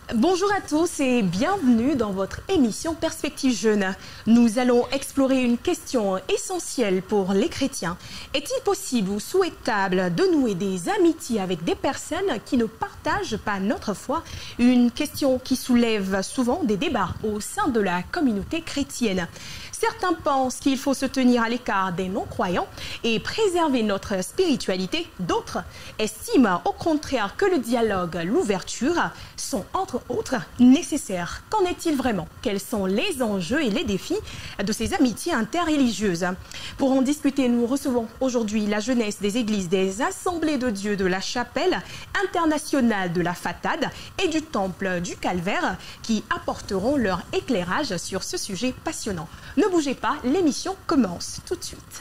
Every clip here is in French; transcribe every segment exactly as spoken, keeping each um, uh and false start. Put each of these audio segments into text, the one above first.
Bonjour à tous et bienvenue dans votre émission Perspective Jeune. Nous allons explorer une question essentielle pour les chrétiens. Est-il possible ou souhaitable de nouer des amitiés avec des personnes qui ne partagent pas notre foi? Une question qui soulève souvent des débats au sein de la communauté chrétienne. Certains pensent qu'il faut se tenir à l'écart des non-croyants et préserver notre spiritualité. D'autres estiment au contraire que le dialogue, l'ouverture sont entre autres nécessaires. Qu'en est-il vraiment? Quels sont les enjeux et les défis de ces amitiés interreligieuses? Pour en discuter, nous recevons aujourd'hui la jeunesse des églises des Assemblées de Dieu de la Chapelle internationale de la Fatade et du Temple du Calvaire qui apporteront leur éclairage sur ce sujet passionnant. Ne bougez pas, l'émission commence tout de suite.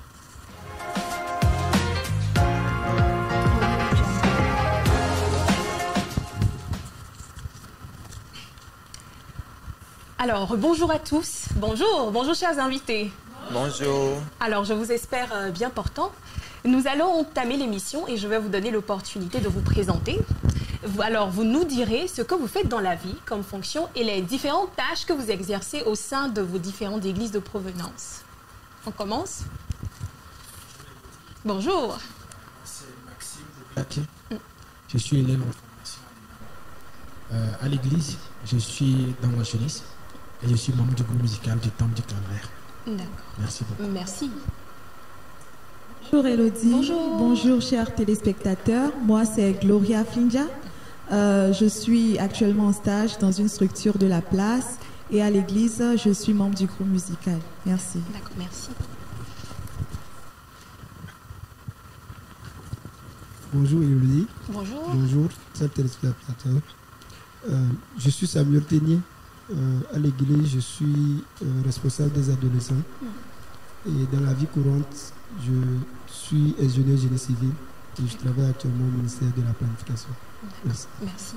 Alors, bonjour à tous. Bonjour, bonjour chers invités. Bonjour. Alors, je vous espère bien portant. Nous allons entamer l'émission et je vais vous donner l'opportunité de vous présenter. Alors, vous nous direz ce que vous faites dans la vie comme fonction et les différentes tâches que vous exercez au sein de vos différentes églises de provenance. On commence? Bonjour. C'est Maxime Paquet. Mm. Je suis élève en formation euh, à l'église. Je suis dans la jeunesse et je suis membre du groupe musical du Temple du Calvaire. D'accord. Merci beaucoup. Merci. Bonjour Elodie. Bonjour. Bonjour chers téléspectateurs. Moi c'est Gloria Flinja. Euh, je suis actuellement en stage dans une structure de la place et à l'église, je suis membre du groupe musical. Merci. D'accord, merci. Bonjour Elodie. Bonjour. Bonjour, chers téléspectateurs. Euh, je suis Samuel Ténier. Euh, à l'église, je suis euh, responsable des adolescents. Mm. Et dans la vie courante, je suis ingénieur génie civil et je travaille actuellement au ministère de la Planification. Merci. Merci.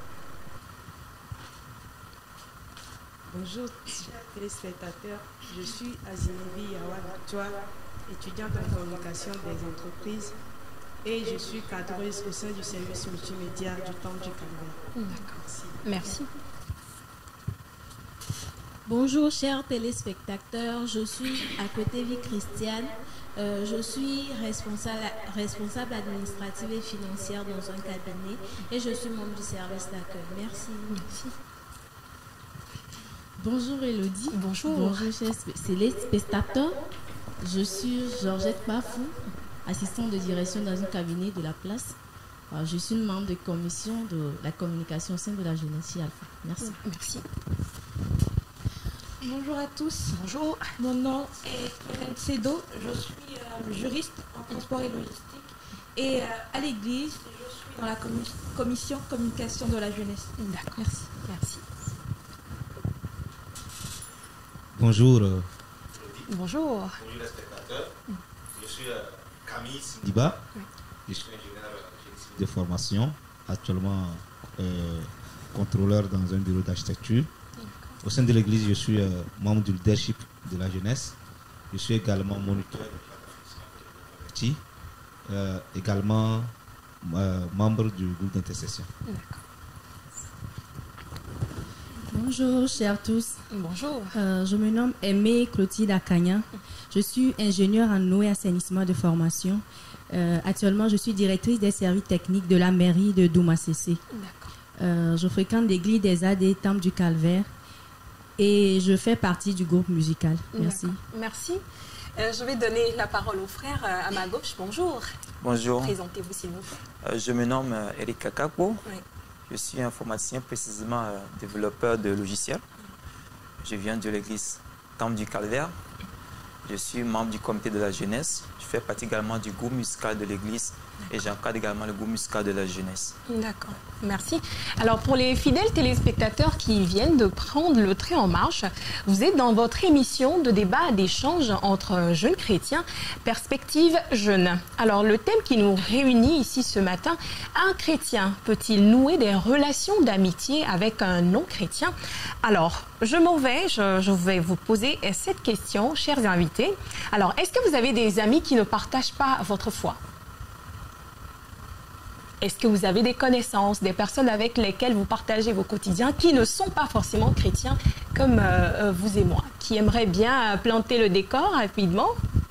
Bonjour, chers téléspectateurs. Je suis Azinevi Yawa, étudiante en communication des entreprises et je suis cadreuse au sein du service multimédia du Temple du Calvaire. D'accord. Merci. Bonjour chers téléspectateurs, je suis Akotevi Christiane, euh, je suis responsable, responsable administrative et financière dans un cabinet et je suis membre du service d'accueil. Merci. Merci. Bonjour Elodie. Bonjour. Bonjour chers téléspectateurs, je suis Georgette Bafou, assistante de direction dans un cabinet de la place. Alors, je suis une membre de commission de la communication au sein de la jeunesse chez Alpha. Merci. Merci. Bonjour à tous. Bonjour. Mon nom est Hélène Sédo. Je suis euh, juriste en transport et logistique. Et euh, à l'église, je suis dans la commi commission communication de la jeunesse. D'accord. Merci. Merci. Bonjour. Euh, Bonjour. Bonjour les spectateurs. Je suis euh, Camille Sindiba. Oui. Je suis ingénieur de formation, actuellement euh, contrôleur dans un bureau d'architecture. Au sein de l'église, je suis euh, membre du leadership de la jeunesse. Je suis également moniteur de la euh, également euh, membre du groupe d'intercession. Bonjour chers tous. Bonjour. Euh, je me nomme Aimée Clotilde Akanya. Je suis ingénieure en eau et assainissement de formation. Euh, actuellement, je suis directrice des services techniques de la mairie de Douma C C. Euh, je fréquente l'église des A D Temple du Calvaire. Et je fais partie du groupe musical. Merci. Merci. Euh, je vais donner la parole au frère euh, à ma gauche. Bonjour. Bonjour. Présentez-vous s'il vous plaît. Euh, je me nomme euh, Eric Kakako. Oui. Je suis informaticien, précisément euh, développeur de logiciels. Je viens de l'église Temple du Calvaire. Je suis membre du comité de la jeunesse. Je fais partie également du groupe musical de l'église et j'encadre également le groupe musical de la jeunesse. D'accord, merci. Alors pour les fidèles téléspectateurs qui viennent de prendre le train en marche, vous êtes dans votre émission de débat, d'échange entre jeunes chrétiens, Perspective Jeune. Alors le thème qui nous réunit ici ce matin, un chrétien peut-il nouer des relations d'amitié avec un non-chrétien? Alors je m'en vais, je, je vais vous poser cette question, chers invités. Alors est-ce que vous avez des amis qui ne partagent pas votre foi? Est-ce que vous avez des connaissances, des personnes avec lesquelles vous partagez vos quotidiens qui ne sont pas forcément chrétiens comme euh, vous et moi, qui aimeraient bien planter le décor rapidement?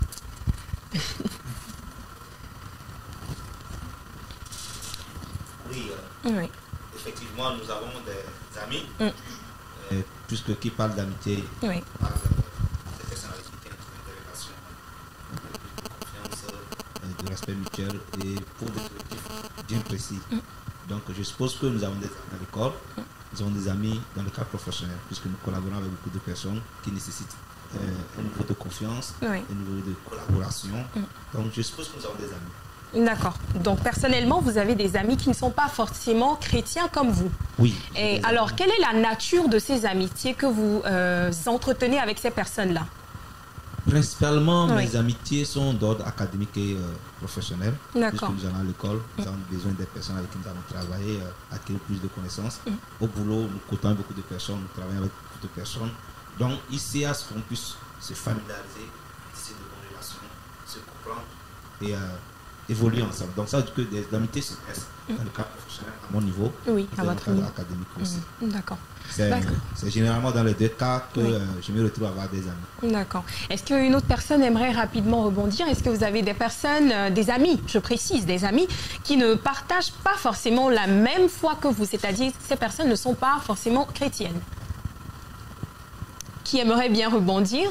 Oui, euh, oui, effectivement, nous avons des amis, mm. euh, puisque qui parle d'amitié, oui. parle euh, des personnes avec qui ont des relations de confiance, euh, de respect mutuel et pour des objectifs bien précis. Mm. Donc, je suppose que nous avons des amis à l'école, mm. nous avons des amis dans le cadre professionnel, puisque nous collaborons avec beaucoup de personnes qui nécessitent euh, un niveau de confiance, oui. un niveau de collaboration. Mm. Donc, je suppose que nous avons des amis. D'accord. Donc, personnellement, vous avez des amis qui ne sont pas forcément chrétiens comme vous. Oui. Et alors, amis. Quelle est la nature de ces amitiés que vous euh, entretenez avec ces personnes-là? Principalement, oui. mes amitiés sont d'ordre académique et euh, professionnel. D'accord. Puisque nous allons à l'école, nous avons besoin des personnes avec qui nous allons travailler, euh, acquérir plus de connaissances. Mm. Au boulot, nous côtoyons beaucoup de personnes, nous travaillons avec beaucoup de personnes. Donc, ici, à ce qu'on puisse se familiariser, tisser de bonnes relations, se comprendre et euh, évoluer ensemble. Donc ça veut dire que des amitiés se passent dans le cadre professionnel à mon niveau, oui, et dans le cadre académique aussi. Mmh. D'accord. C'est généralement dans les deux cas que oui. euh, je me retrouve à avoir des amis. D'accord. Est-ce qu'une autre personne aimerait rapidement rebondir? Est-ce que vous avez des personnes, euh, des amis, je précise, des amis qui ne partagent pas forcément la même foi que vous, c'est-à-dire que ces personnes ne sont pas forcément chrétiennes? Qui aimerait bien rebondir?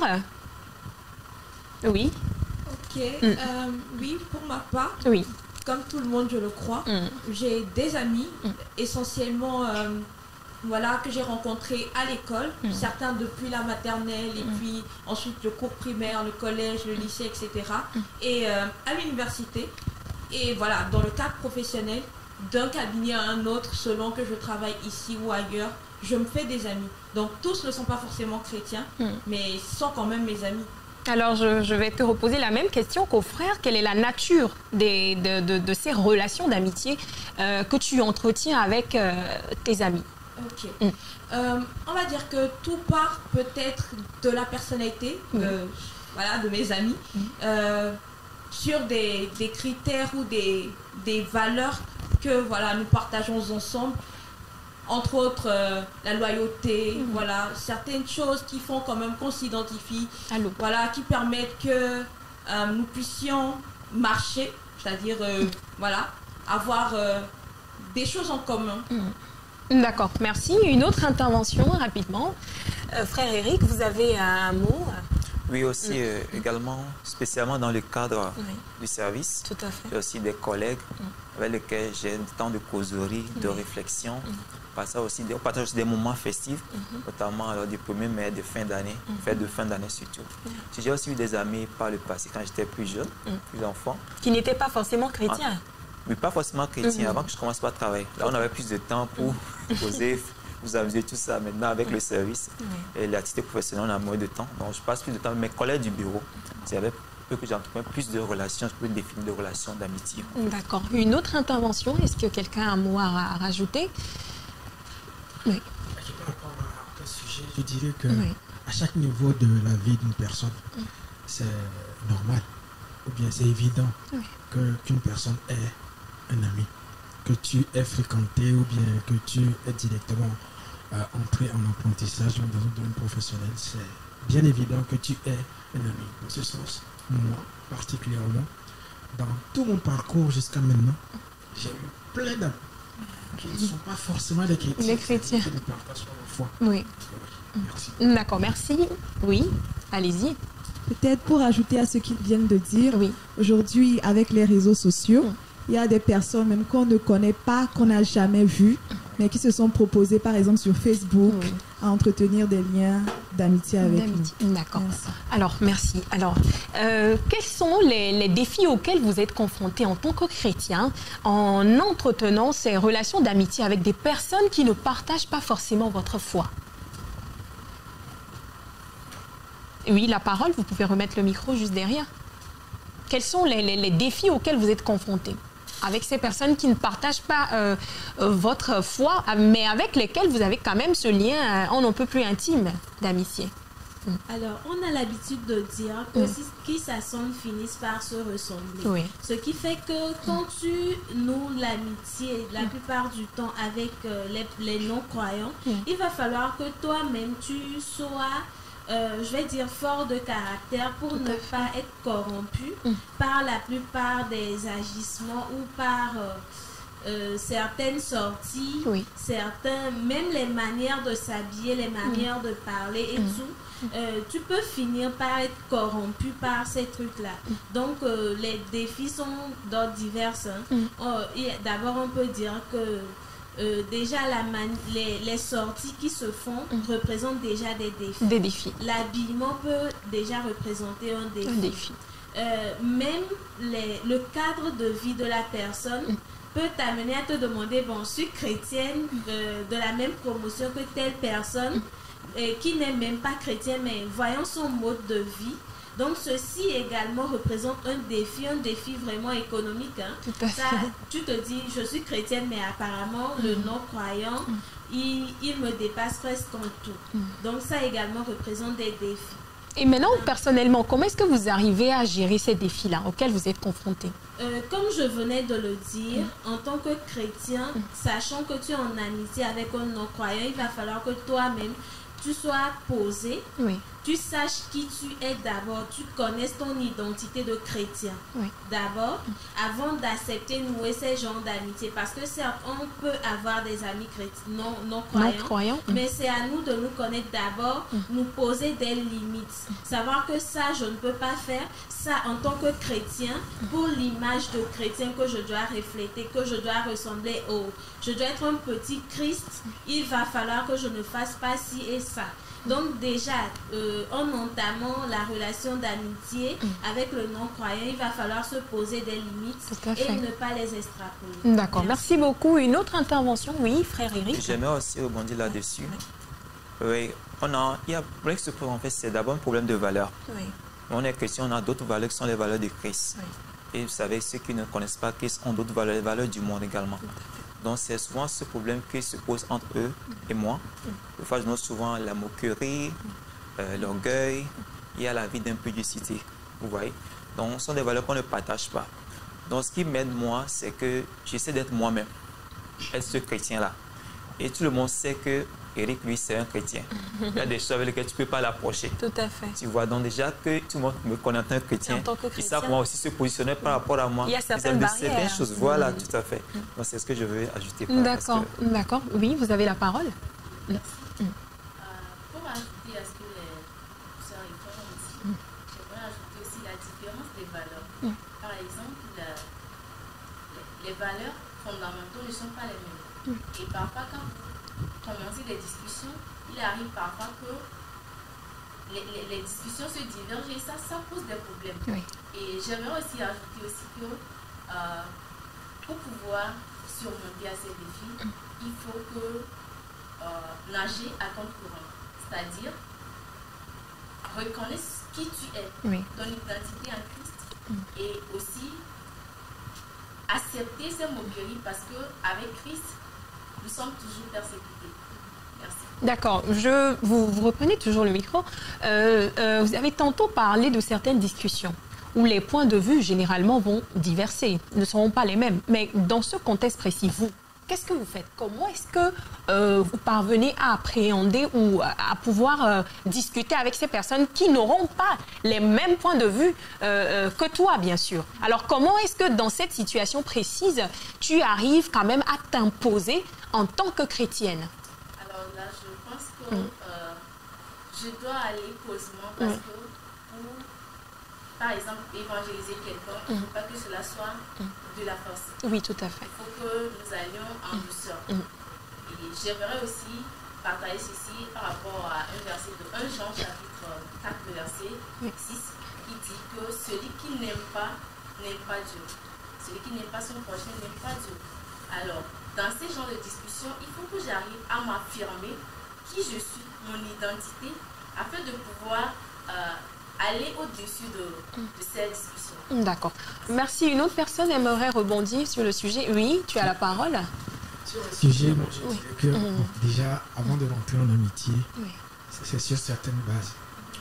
Oui. Ok, mm. euh, oui, pour ma part, oui. comme tout le monde, je le crois, mm. j'ai des amis, mm. essentiellement, euh, voilà, que j'ai rencontrés à l'école, mm. certains depuis la maternelle, et mm. puis ensuite le cours primaire, le collège, le lycée, et cetera. Mm. Et euh, à l'université, et voilà, dans le cadre professionnel, d'un cabinet à un autre, selon que je travaille ici ou ailleurs, je me fais des amis. Donc tous ne sont pas forcément chrétiens, mm. mais sont quand même mes amis. Alors, je, je vais te reposer la même question qu'au frère. Quelle est la nature des, de, de, de ces relations d'amitié euh, que tu entretiens avec euh, tes amis? Ok. Mm. Euh, on va dire que tout part peut-être de la personnalité mm. euh, voilà, de mes amis, mm. euh, sur des, des critères ou des, des valeurs que voilà, nous partageons ensemble. Entre autres, euh, la loyauté, mmh. voilà, certaines choses qui font quand même qu'on s'identifie, voilà, qui permettent que euh, nous puissions marcher, c'est-à-dire, euh, mmh. voilà, avoir euh, des choses en commun. Mmh. D'accord, merci. Une autre intervention, rapidement. Euh, frère Eric, vous avez un mot? Oui, aussi, mmh. euh, également, spécialement dans le cadre oui. du service. Tout à fait. J'ai aussi des collègues mmh. avec lesquels j'ai un temps de causerie, de mmh. réflexion. Mmh. Ça aussi, on partage aussi des moments festifs, mm-hmm. notamment alors, du premier mai de fin d'année, mm-hmm. fête de fin d'année surtout. Mm-hmm. J'ai aussi eu des amis par le passé, quand j'étais plus jeune, mm-hmm. plus enfant. Qui n'étaient pas forcément chrétiens? ah, Oui, pas forcément chrétiens, mm-hmm. avant que je commence pas à travailler. Là, on avait plus de temps pour mm-hmm. poser, vous amuser, tout ça. Maintenant, avec mm-hmm. le service mm-hmm. et l'activité professionnelle, on a moins de temps. Donc, je passe plus de temps avec mes collègues du bureau. C'est avec eux que j'entretiens plus de relations, je peux définir des relations d'amitié. D'accord. Une autre intervention, est-ce que quelqu'un a un mot à rajouter? Oui. Par rapport à ce sujet, je dirais que oui. à chaque niveau de la vie d'une personne, oui. c'est normal, ou bien c'est évident oui. que, qu'une personne ait un ami, que tu aies fréquenté ou bien que tu aies directement euh, entré en apprentissage dans un domaine professionnel. C'est bien évident que tu aies un ami. Dans ce sens, moi particulièrement, dans tout mon parcours jusqu'à maintenant, j'ai eu plein d'amis qui ne sont pas forcément des chrétiens. Les chrétiens. Qui ne partagent pas leur foi. Oui. Merci. D'accord, merci. Oui, allez-y. Peut-être pour ajouter à ce qu'ils viennent de dire, oui. aujourd'hui, avec les réseaux sociaux, mm. il y a des personnes même qu'on ne connaît pas, qu'on n'a jamais vues, mais qui se sont proposées, par exemple, sur Facebook, oui. à entretenir des liens d'amitié avec nous. D'accord. Alors, merci. Alors, euh, quels sont les, les défis auxquels vous êtes confrontés en tant que chrétien en entretenant ces relations d'amitié avec des personnes qui ne partagent pas forcément votre foi? Oui, la parole, vous pouvez remettre le micro juste derrière. Quels sont les, les, les défis auxquels vous êtes confrontés avec ces personnes qui ne partagent pas euh, euh, votre foi, mais avec lesquelles vous avez quand même ce lien, euh, on n'en peut plus intime d'amitié? Alors, on a l'habitude de dire que si, qui s'assemblent finissent par se ressembler. Oui. Ce qui fait que quand tu noues l'amitié, la plupart du temps avec euh, les, les non-croyants, il va falloir que toi-même tu sois, euh, je vais dire, fort de caractère pour Tout ne pas être corrompu mm. par la plupart des agissements ou par... Euh, Euh, certaines sorties, oui. certains, même les manières de s'habiller, les manières mmh. de parler et mmh. tout, euh, tu peux finir par être corrompu par ces trucs-là. Mmh. Donc, euh, les défis sont d'ordre divers. Hein. Mmh. Euh, D'abord, on peut dire que euh, déjà, la les, les sorties qui se font mmh. représentent déjà des défis. Des défis. L'habillement peut déjà représenter un défi. Un défi. Euh, même les, le cadre de vie de la personne mmh. peut t'amener à te demander, bon, je suis chrétienne euh, de la même promotion que telle personne euh, qui n'est même pas chrétienne, mais voyons son mode de vie. Donc, ceci également représente un défi, un défi vraiment économique. Hein. Tout à fait. Ça, tu te dis, je suis chrétienne, mais apparemment, mm. le non-croyant, mm. il, il me dépasse presque en tout. Mm. Donc, ça également représente des défis. Et maintenant, personnellement, comment est-ce que vous arrivez à gérer ces défis-là auxquels vous êtes confrontés? Euh, comme je venais de le dire, mmh. en tant que chrétien, mmh. sachant que tu es en amitié avec un non-croyant, il va falloir que toi-même, tu sois posé, oui. tu saches qui tu es d'abord, tu connaisses ton identité de chrétien oui. d'abord, mmh. avant d'accepter nouer ces genres d'amitié. Parce que certes, on peut avoir des amis chrétiens, non, non croyants, non croyants. mais c'est à nous de nous connaître d'abord, mmh. nous poser des limites. Mmh. Savoir que ça, je ne peux pas faire, ça en tant que chrétien, pour l'image de chrétien que je dois refléter, que je dois ressembler au... Je dois être un petit Christ, il va falloir que je ne fasse pas ci et ça. Donc déjà, euh, en entamant la relation d'amitié mmh. avec le non-croyant, il va falloir se poser des limites et ne pas les extrapoler. D'accord, merci. merci beaucoup. Une autre intervention, oui, frère Eric. J'aimerais aussi rebondir là-dessus. Oui, on a, il y a, en fait, c'est d'abord un problème de valeur. Oui. On est chrétien, on a d'autres valeurs qui sont les valeurs de Christ. Oui. Et vous savez, ceux qui ne connaissent pas Christ ont d'autres valeurs, les valeurs du monde également. Donc c'est souvent ce problème qui se pose entre eux et moi. Des fois, je note souvent la moquerie, euh, l'orgueil, il y a la vie d'impudicité. Vous voyez? Donc ce sont des valeurs qu'on ne partage pas. Donc ce qui m'aide moi, c'est que j'essaie d'être moi-même, être ce chrétien-là. Et tout le monde sait que Eric, lui, c'est un chrétien. Il y a des choses avec lesquelles tu ne peux pas l'approcher. Tout à fait. Tu vois, donc déjà que tout le monde me connaît en tant que chrétien, ils savent comment aussi se positionner par rapport à moi. Il y a certaines barrières. Certaines choses. Voilà, mmh. tout à fait. Donc c'est ce que je veux ajouter. D'accord, que... d'accord. Oui, vous avez la parole. Mmh. Euh, pour ajouter à ce que les sœurs et frères ont dit, mmh. j'aimerais ajouter aussi la différence des valeurs. Mmh. Par exemple, la, les, les valeurs fondamentaux ne sont pas les mêmes. Mmh. Et parfois, quand commencer des discussions, il arrive parfois que les, les, les discussions se divergent et ça, ça pose des problèmes. Oui. Et j'aimerais aussi ajouter aussi que euh, pour pouvoir surmonter à ces défis, mm. il faut que euh, nager à contre-courant, c'est-à-dire reconnaître qui tu es, oui. ton identité en Christ mm. et aussi accepter ces moqueries parce qu'avec Christ, nous sommes toujours persécutés. Merci. D'accord. Je, vous, vous reprenez toujours le micro. Euh, euh, vous avez tantôt parlé de certaines discussions où les points de vue, généralement, vont diverser, ne seront pas les mêmes. Mais dans ce contexte précis, vous, qu'est-ce que vous faites? Comment est-ce que euh, vous parvenez à appréhender ou à pouvoir euh, discuter avec ces personnes qui n'auront pas les mêmes points de vue euh, que toi, bien sûr? Alors, comment est-ce que dans cette situation précise, tu arrives quand même à t'imposer en tant que chrétienne? Alors là, je pense que mmh. euh, je dois aller posément parce mmh. que pour, par exemple, évangéliser quelqu'un, il ne faut pas que cela soit mmh. de la force. Oui, tout à fait. Il faut que nous allions en douceur. Mmh. Et j'aimerais aussi partager ceci par rapport à un verset de un Jean chapitre quatre, verset mmh. six, qui dit que celui qui n'aime pas, n'aime pas Dieu. Celui qui n'aime pas son prochain n'aime pas Dieu. Alors, dans ces genres de discussions, il faut que j'arrive à m'affirmer qui je suis, mon identité, afin de pouvoir euh, aller au-dessus de, de ces discussions. D'accord. Merci. Une autre personne aimerait rebondir sur le sujet. Oui, tu as la parole. Sur le sujet, moi, je dirais que mmh. déjà, avant de rentrer en amitié, oui. c'est sur certaines bases.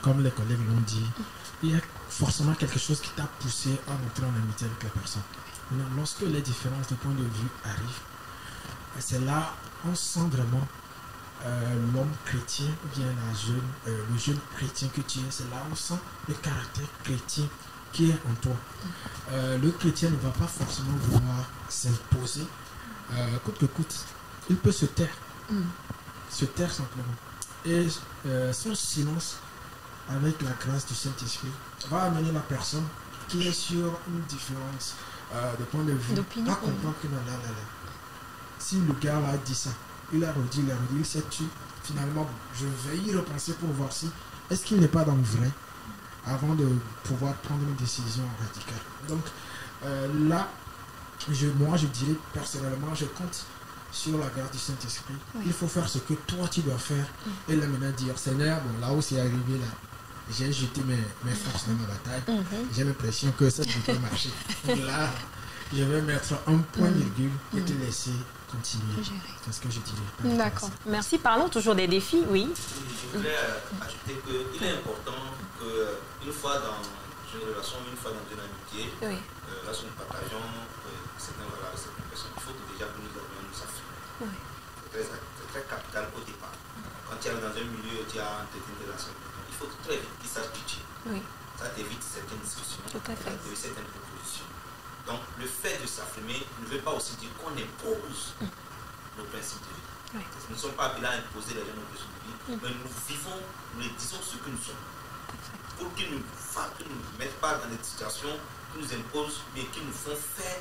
comme les collègues l'ont dit, il y a forcément quelque chose qui t'a poussé à entrer en amitié avec la personne. Maintenant, lorsque les différences de point de vue arrivent, c'est là on sent vraiment euh, l'homme chrétien ou bien la jeune, euh, le jeune chrétien que tu es. C'est là on sent le caractère chrétien qui est en toi. Euh, le chrétien ne va pas forcément vouloir s'imposer euh, coûte que coûte. Il peut se taire, mm. se taire simplement. Et euh, son silence, avec la grâce du Saint-Esprit, va amener la personne qui est sur une différence euh, de point de vue à comprendre que non, là, là, là. Si le gars a dit ça, il a redit, il a redit, il s'est tué. Finalement, je vais y repenser pour voir si est-ce qu'il n'est pas dans le vrai avant de pouvoir prendre une décision radicale. Donc euh, là, je, moi je dirais personnellement, je compte sur la grâce du Saint-Esprit. Oui. Il faut faire ce que toi tu dois faire. Oui. Et là maintenant dire, Seigneur, bon, là où c'est arrivé là, j'ai jeté mes, mes forces dans ma bataille. Mm-hmm. J'ai l'impression que ça ne peut pas marcher. Donc là, je vais mettre un point virgule mm-hmm. et te laisser continuer. C'est ce que je dirais. D'accord. Merci. Parlons toujours des défis, oui. Je voulais euh, ajouter qu'il est important qu'une fois dans une relation, une fois dans une amitié, oui. euh, lorsque nous partageons euh, certaines valeurs avec certaines personnes, il faut que déjà que nous avons nous affirmer. Oui. C'est très, très capital au départ. Quand tu es dans un milieu, tu as une relation, il faut très vite qu'ils sachent qui tu es. Oui. Ça t'évite certaines discussions, ça t'évite certaines propositions. Donc, le fait de s'affirmer ne veut pas aussi dire qu'on impose mm. nos principes de vie. Oui. Nous ne sommes pas appelés à imposer les gens nos principes de vie, mm. mais nous vivons, nous les disons ce que nous sommes. Pour qu'ils ne nous, nous mettent pas dans des situations qui nous imposent, mais qui nous font faire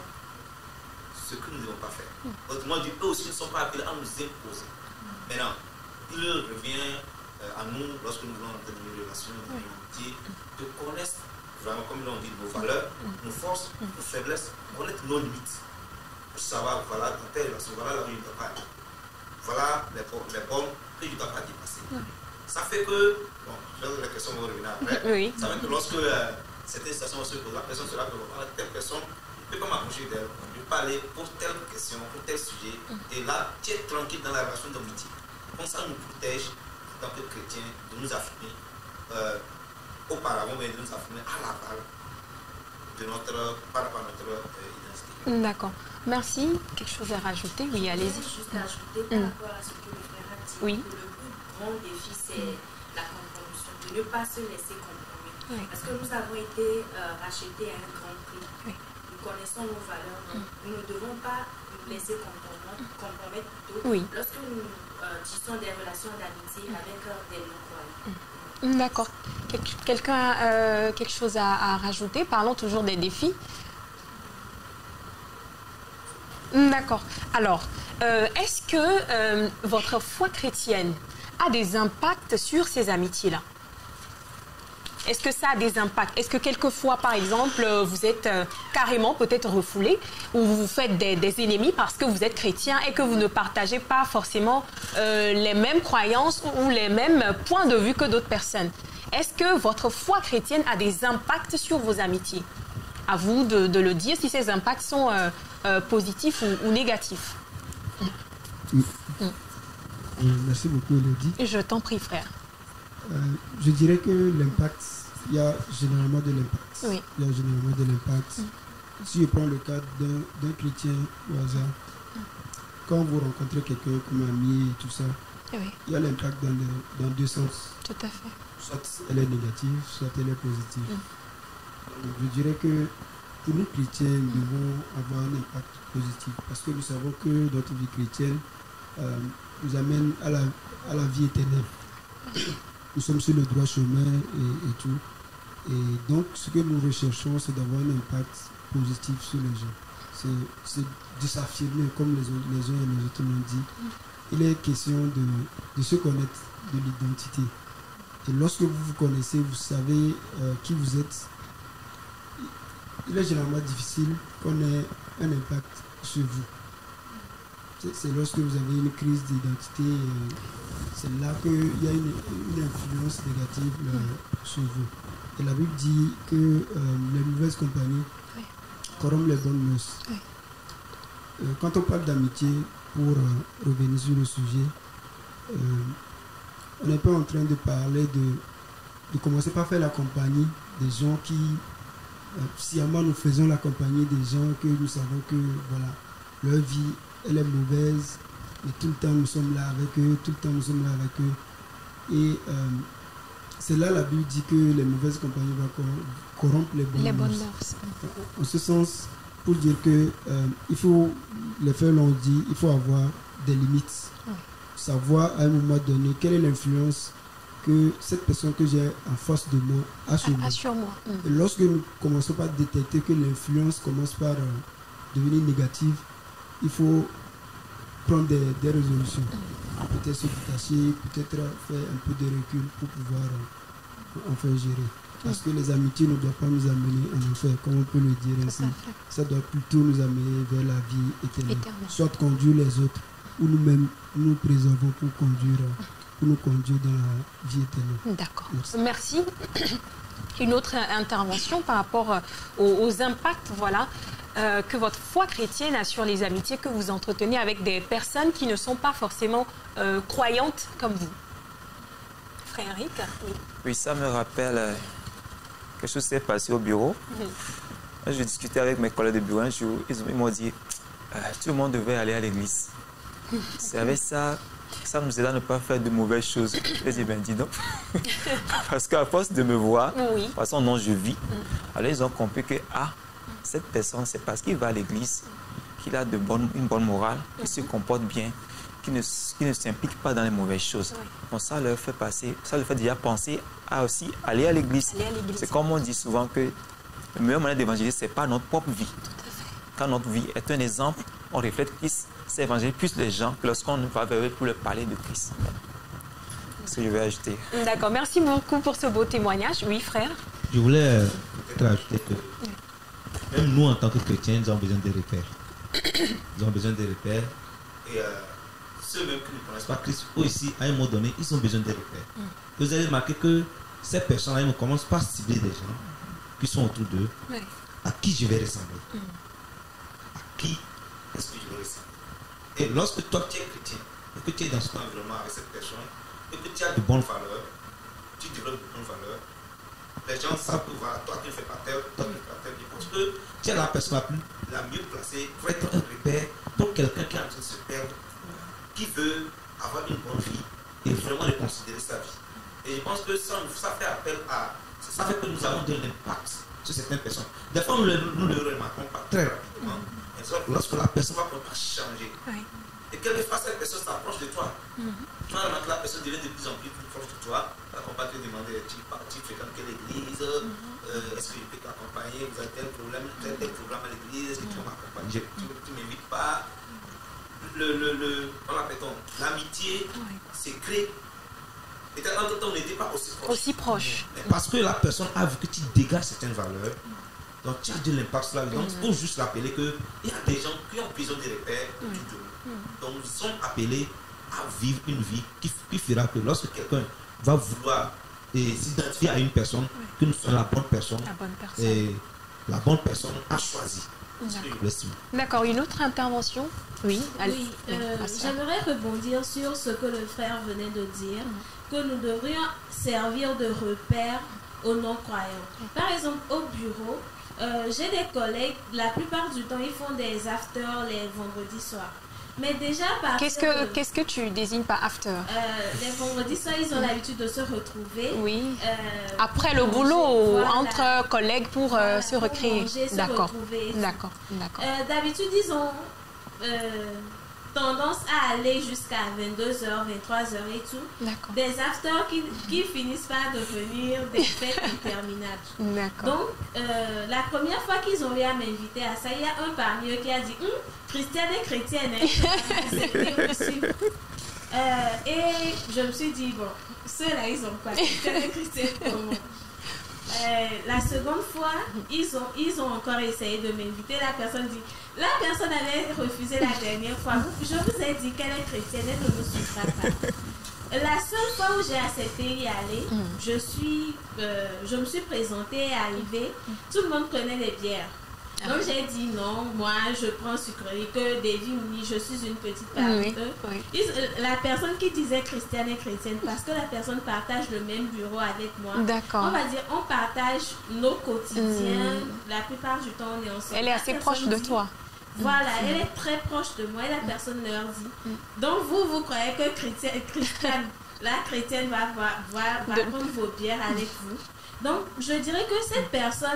ce que nous ne devons pas faire. Mm. Autrement dit, eux aussi ne sont pas appelés à nous imposer. Mm. Maintenant, il revient euh, à nous, lorsque nous voulons entrer dans une relation, dans une amitié, de connaître vraiment, comme l'on dit, nos valeurs, mm. nos forces, mm. nos faiblesses, connaître nos limites. Pour savoir, voilà, dans telle relation, voilà là où je ne dois pas aller. Voilà les, les bornes que je ne dois pas dépasser. Mm. Ça fait que, bon, la question va revenir après. Oui. Ça fait que lorsque euh, certaines situations se posent, la personne sera que voilà, telle personne ne peut pas m'approcher d'elle, je ne peux pas aller pour telle question, pour tel sujet. Mm. Et là, tu es tranquille dans la relation d'amitié. Comme ça, nous protège, en tant que chrétiens, de nous affirmer. Euh, auparavant, mais de nous affirmer à l'aval de notre, par rapport à notre euh, identité. D'accord. Merci. Quelque chose à rajouter? Oui, allez-y. Juste à ajouter par mm. rapport à ce que le frère a dit. Oui. Que le plus grand défi, c'est mm. la compromission, de ne pas se laisser compromettre. Oui. Parce que nous avons été euh, rachetés à un grand prix. Oui. Nous connaissons nos valeurs, donc mm. nous ne devons pas nous laisser compromettre, compromettre d'autres oui. lorsque nous euh, tissons des relations d'amitié mm. avec euh, des non-croyants. Mm. D'accord. Quelqu'un a euh, quelque chose à, à rajouter? Parlons toujours des défis. D'accord. Alors, euh, est-ce que euh, votre foi chrétienne a des impacts sur ces amitiés-là? Est-ce que ça a des impacts? Est-ce que quelquefois, par exemple, vous êtes euh, carrément peut-être refoulé ou vous vous faites des, des ennemis parce que vous êtes chrétien et que vous ne partagez pas forcément euh, les mêmes croyances ou les mêmes points de vue que d'autres personnes? Est-ce que votre foi chrétienne a des impacts sur vos amitiés? À vous de, de le dire si ces impacts sont euh, euh, positifs ou, ou négatifs. Oui. Mm. Merci beaucoup, Elodie. Je t'en prie, frère. Euh, je dirais que l'impact, il y a généralement de l'impact. Oui. Il y a généralement de l'impact. Mm. Si je prends le cas d'un chrétien au hasard, mm. quand vous rencontrez quelqu'un comme ami et tout ça, oui. il y a l'impact dans, le, dans deux sens. Tout à fait. Soit elle est négative, soit elle est positive. Mm. Donc, je dirais que pour nous chrétiens, nous devons avoir un impact positif parce que nous savons que notre vie chrétienne euh, nous amène à la, à la vie éternelle. Nous sommes sur le droit chemin et, et tout. Et donc, ce que nous recherchons, c'est d'avoir un impact positif sur les gens. C'est de s'affirmer, comme les, les uns et les autres l'ont dit. Il est question de, de se connaître, de l'identité. Et lorsque vous vous connaissez, vous savez euh, qui vous êtes. Il est généralement difficile qu'on ait un impact sur vous. C'est lorsque vous avez une crise d'identité, euh, c'est là qu'il y a une, une influence négative euh, sur vous. Et la Bible dit que euh, les mauvaises compagnies oui. corrompent les bonnes mœurs. Oui. Euh, quand on parle d'amitié, pour euh, revenir sur le sujet, euh, on n'est pas en train de parler de, de commencer par faire la compagnie des gens qui, euh, sciemment, nous faisons la compagnie des gens que nous savons que voilà, leur vie, elle est mauvaise, mais tout le temps nous sommes là avec eux, tout le temps nous sommes là avec eux. Et euh, c'est là la Bible dit que les mauvaises compagnies vont corrompre les bonnes Les bonnes mœurs. mœurs. En ce sens, pour dire que euh, il faut, les frères l'ont dit, il faut avoir des limites. Ouais. Savoir à un moment donné quelle est l'influence que cette personne que j'ai en face de moi a sur moi. Ah, sur moi. Et lorsque nous commençons par détecter que l'influence commence par euh, devenir négative, il faut prendre des, des résolutions. Peut-être se détacher, peut-être faire un peu de recul pour pouvoir euh, enfin gérer. Parce que les amitiés ne doivent pas nous amener en enfer, comme on peut le dire ainsi. Ça doit plutôt nous amener vers la vie éternelle. Éternelle. Soit conduire les autres, ou nous-mêmes nous préservons pour conduire, pour nous conduire dans la vie éternelle. D'accord. Merci. Merci. Une autre intervention par rapport aux, aux impacts, voilà, euh, que votre foi chrétienne a sur les amitiés que vous entretenez avec des personnes qui ne sont pas forcément euh, croyantes comme vous. Frère Eric, oui. Oui, ça me rappelle euh, quelque chose qui s'est passé au bureau. Mm-hmm. Je discutais avec mes collègues de bureau un jour, ils m'ont dit euh, tout le monde devait aller à l'église. C'est avec ça, ça nous aide à ne pas faire de mauvaises choses. J'ai dit, ben dis donc. Parce qu'à force de me voir, oui. de toute façon, non, je vis. Mm. Alors ils ont compris que, ah, cette personne, c'est parce qu'il va à l'église, qu'il a de bonnes, une bonne morale, qu'il se comporte bien, qu'il ne, qu'il ne s'implique pas dans les mauvaises choses. Oui. Donc ça leur fait passer, ça leur fait déjà penser à aussi aller à l'église. C'est comme on dit souvent que le meilleur moyen d'évangéliser, ce n'est pas notre propre vie. Quand notre vie est un exemple, on reflète Christ, c'est évangéliser plus les gens que lorsqu'on va vers eux pour leur parler de Christ. C'est ce que je vais ajouter. D'accord, merci beaucoup pour ce beau témoignage. Oui, frère. Je voulais peut-être ajouter que même nous, en tant que chrétiens, nous avons besoin de repères. Nous avons besoin de repères. Et euh, ceux même qui ne connaissent pas Christ, eux ici, à un moment donné, ils ont besoin de repères. Mm. Vous avez remarqué que ces personnes-là, ne commencent pas à cibler des gens qui sont autour d'eux, oui. À qui je vais ressembler. Mm. À qui est-ce que je vais ressembler. Et lorsque toi, tu es chrétien, et que tu es dans cet environnement avec cette personne, et que tu as de bonnes valeurs, tu développes de bonnes valeurs, les gens savent que voilà, toi qui ne fais pas tel, toi qui ne fais pas tel, parce que tu es la personne la, plus, la mieux placée pour être un repère pour quelqu'un qui est en train de se perdre, qui veut avoir une bonne vie et vraiment reconsidérer sa vie. Et je pense que ça, ça fait appel à... Ça fait que nous avons de l'impact sur certaines personnes. Des fois, nous ne le, le remarquons pas très rapidement. Mm-hmm. Lorsque la personne va pouvoir changer. Oui. Et quelquefois, cette personne s'approche de toi. Mm-hmm. Tu vas remarquer que la personne devient de plus en plus proche de toi. Elle va te demander, tu, tu fréquentes quelle église, mm-hmm. euh, est-ce que je peux t'accompagner, vous avez tel problème, tel, tel programme à l'église, est-ce que tu vas m'accompagner, tu ne m'invites pas. Le, le, le, l'amitié oui. s'est créée. Et en tout temps, on n'était pas aussi proche. Aussi proche. Mais parce que la personne a vu que tu dégages certaines valeurs, donc tu as de l'impact sur la vie. Donc, il faut juste rappeler qu'il y a des gens qui ont besoin de repères autour de nous. Donc, nous sommes appelés à vivre une vie qui, qui fera que lorsque quelqu'un va vouloir s'identifier à une personne, oui. que nous sommes la bonne personne. La bonne personne. Et la bonne personne a choisi. D'accord, une autre intervention. Oui, allez. Oui, euh, j'aimerais rebondir sur ce que le frère venait de dire, que nous devrions servir de repère aux non-croyants. Par exemple, au bureau, euh, j'ai des collègues, la plupart du temps, ils font des afters les vendredis soirs. Mais déjà, par qu'est-ce que, de... qu'est-ce que tu désignes par after? euh, Les vendredis soirs, ils ont mmh. l'habitude de se retrouver. Oui. Euh, Après le boulot, voilà. Entre collègues pour voilà, euh, se recréer. D'accord. D'accord. D'accord. Euh, d'habitude, ils ont euh, tendance à aller jusqu'à vingt-deux heures, vingt-trois heures et tout. D'accord. Des afters qui, qui finissent par devenir des fêtes interminables. D'accord. Donc, euh, la première fois qu'ils ont eu à m'inviter à ça, il y a un parmi eux qui a dit hm, Christiane et chrétienne, hein, c'était possible. Euh, et je me suis dit, bon, ceux-là, ils ont quoi? Christiane et chrétienne, comment? Euh, la seconde fois, ils ont, ils ont encore essayé de m'inviter. La personne dit, la personne avait refusé la dernière fois. Je vous ai dit qu'elle est chrétienne, elle ne me suivra pas. La seule fois où j'ai accepté d'y aller, mm. je, suis, euh, je me suis présentée et arrivée. Tout le monde prenait les bières. Donc j'ai dit non, moi je prends sucrerie, que Davy me dit je suis une petite parmi Oui, eux. oui. Ils- La personne qui disait chrétienne est chrétienne parce que la personne partage le même bureau avec moi. D'accord. On va dire, on partage nos quotidiens. La plupart du temps, on est ensemble. Elle est La assez personne proche de dit- toi. Voilà, elle est très proche de moi et la personne leur dit. Donc vous, vous croyez que chrétienne, chrétienne, la chrétienne va, va, va, va De- prendre vos bières avec vous. Donc je dirais que cette personne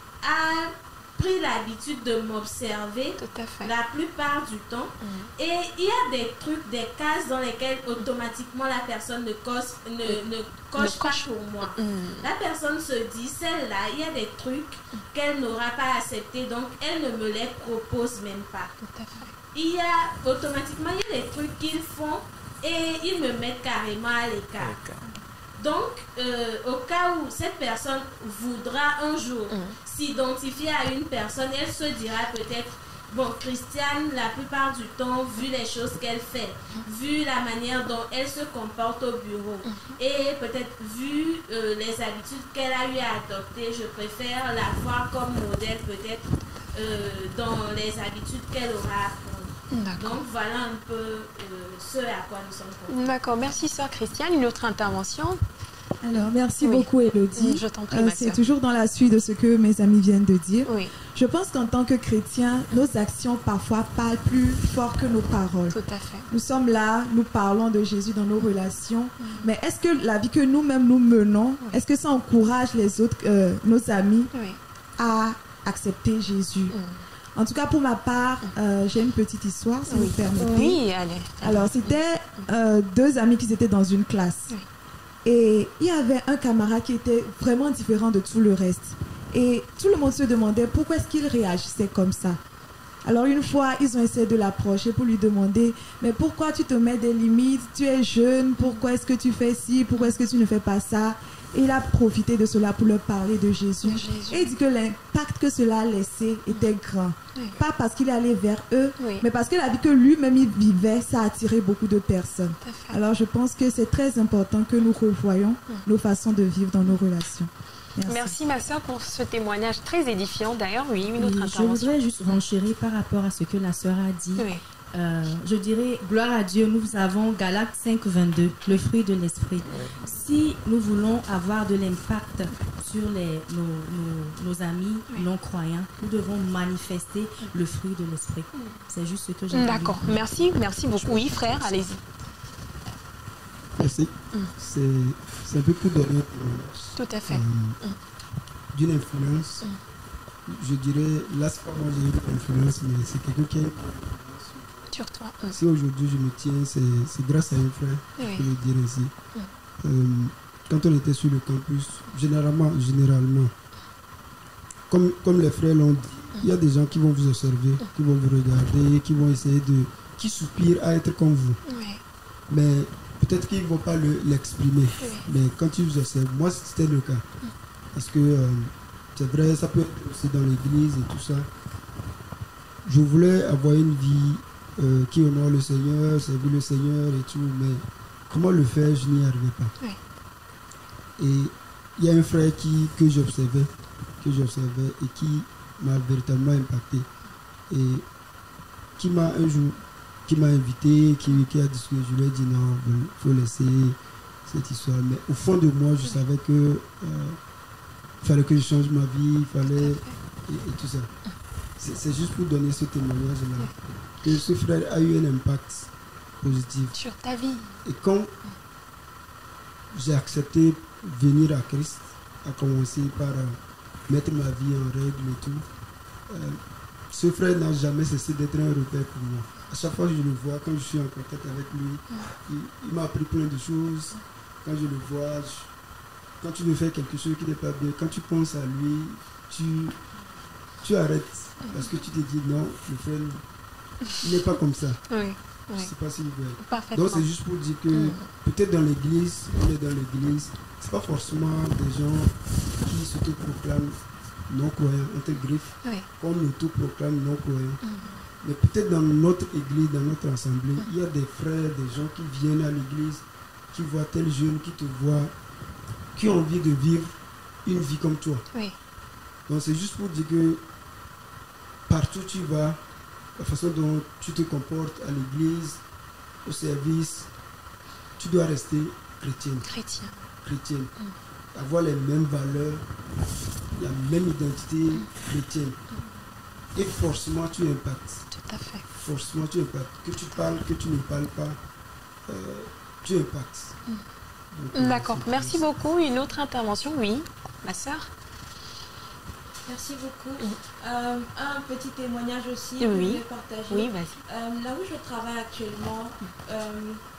a pris l'habitude de m'observer Tout à fait. la plupart du temps. Et il y a des trucs, des cases dans lesquelles automatiquement la personne ne coche, ne, ne coche Ne pas coche. pour moi. Mm. La personne se dit, celle-là, il y a des trucs qu'elle n'aura pas acceptés, donc elle ne me les propose même pas. Tout à fait. Il y a automatiquement, il y a des trucs qu'ils font et ils me mettent carrément à l'écart. Donc, euh, au cas où cette personne voudra un jour s'identifier à une personne, elle se dira peut-être, bon, Christiane, la plupart du temps, vu les choses qu'elle fait, vu la manière dont elle se comporte au bureau, et peut-être vu euh, les habitudes qu'elle a eu à adopter, je préfère la voir comme modèle peut-être euh, dans les habitudes qu'elle aura à prendre. D'accord. Donc, voilà un peu euh, ce à quoi nous sommes confrontés. D'accord, merci sœur Christiane. Une autre intervention? Alors, merci Oui. beaucoup, Élodie. Je t'en prie, Euh, ma c'est sœur. toujours dans la suite de ce que mes amis viennent de dire. Oui, Je pense qu'en tant que chrétiens, nos actions parfois parlent plus fort que nos paroles. tout à fait. Nous sommes là, nous parlons de Jésus dans nos relations, mais est-ce que la vie que nous-mêmes nous menons, est-ce que ça encourage les autres, euh, nos amis, Oui. à accepter Jésus? En tout cas, pour ma part, euh, j'ai une petite histoire, si vous permettez. Oui, allez. Alors, c'était euh, deux amis qui étaient dans une classe. Oui. Et il y avait un camarade qui était vraiment différent de tout le reste. Et tout le monde se demandait pourquoi est-ce qu'il réagissait comme ça. Alors une fois, ils ont essayé de l'approcher pour lui demander « Mais pourquoi tu te mets des limites? Tu es jeune, pourquoi est-ce que tu fais ci? Pourquoi est-ce que tu ne fais pas ça ?» Et il a profité de cela pour leur parler de Jésus. De Jésus. Et il dit que l'impact que cela a laissé était grand. Oui. Pas parce qu'il est allé vers eux, Oui. mais parce que la vie que lui-même il vivait, ça a attiré beaucoup de personnes. Tout à fait. Alors je pense que c'est très important que nous revoyons nos façons de vivre dans nos relations. Merci. Merci ma sœur pour ce témoignage très édifiant. D'ailleurs, oui, une autre Oui, je intervention. voudrais juste renchérir par rapport à ce que la sœur a dit. Oui. Euh, je dirais, gloire à Dieu, nous avons Galates cinq, vingt-deux, le fruit de l'esprit. Si nous voulons avoir de l'impact sur les, nos, nos, nos amis non-croyants, nous devons manifester le fruit de l'esprit. C'est juste ce que j'ai dit. D'accord, merci, merci beaucoup. Oui, frère, allez-y. Merci. C'est c'est un peu pour donner euh, Tout à fait. euh, d'une influence. Je dirais, là, c'est pas moi j'ai eu une influence, mais c'est quelqu'un qui a une Sur toi. Si aujourd'hui je me tiens, c'est c'est grâce à un frère, Oui. je peux le dire ainsi. Euh, quand on était sur le campus, généralement, généralement, comme, comme les frères l'ont dit, il y a des gens qui vont vous observer, qui vont vous regarder, qui vont essayer de... qui soupirent à être comme vous. Oui. Mais peut-être qu'ils ne vont pas le- l'exprimer. Mais quand ils vous observent, moi c'était le cas. Parce que euh, c'est vrai, ça peut être aussi dans l'église et tout ça. Je voulais avoir une vie euh, qui honore le Seigneur, servir le Seigneur et tout, mais comment le faire, je n'y arrivais pas. Oui. Et il y a un frère qui, que j'observais, que j'observais et qui m'a véritablement impacté. Et qui m'a un jour, qui m'a invité, qui, qui a discuté, je lui ai dit non, il faut laisser cette histoire. Mais au fond de moi, je savais que euh, il fallait que je change ma vie, il fallait et, et tout ça. C'est c'est juste pour donner ce témoignage-là. Que ce frère a eu un impact positif. Sur ta vie. Et quand j'ai accepté venir à Christ, à commencer par euh, mettre ma vie en règle et tout, euh, ce frère n'a jamais cessé d'être un repère pour moi. À chaque fois que je le vois, quand je suis en contact avec lui, il, il m'a appris plein de choses. Quand je le vois, je- quand tu veux faire quelque chose qui n'est pas bien, quand tu penses à lui, tu, tu arrêtes. Parce que tu te dis non, le frère, il n'est pas comme ça. Oui. Je Oui. ne sais pas si vous voyez. Parfaitement. Donc c'est juste pour dire que Mm. peut-être dans l'église, on est dans l'église, c'est pas forcément des gens qui s'autoproclament non-croyants, entre griffes, Oui. comme nous autoproclament non-croyants. Mais peut-être dans notre église, dans notre assemblée, il y a des frères, des gens qui viennent à l'église, qui voient tel jeune, qui te voient, qui ont envie de vivre une vie comme toi. Oui. Donc c'est juste pour dire que partout où tu vas, la façon dont tu te comportes à l'église, au service, tu dois rester chrétienne. Chrétien. Chrétienne. Mm. Avoir les mêmes valeurs, la même identité mm. chrétienne. Et forcément, tu impactes. Tout à fait. Forcément, tu impactes. Que tu parles, que tu ne parles pas, euh, tu impactes. Mm. Donc, D'accord. euh, Merci beaucoup. Une autre intervention, oui. Ma sœur. Merci beaucoup. Mm. Euh, un petit témoignage aussi oui. que je vais partager. Oui, vas-y. Euh, là où je travaille actuellement, mm. euh,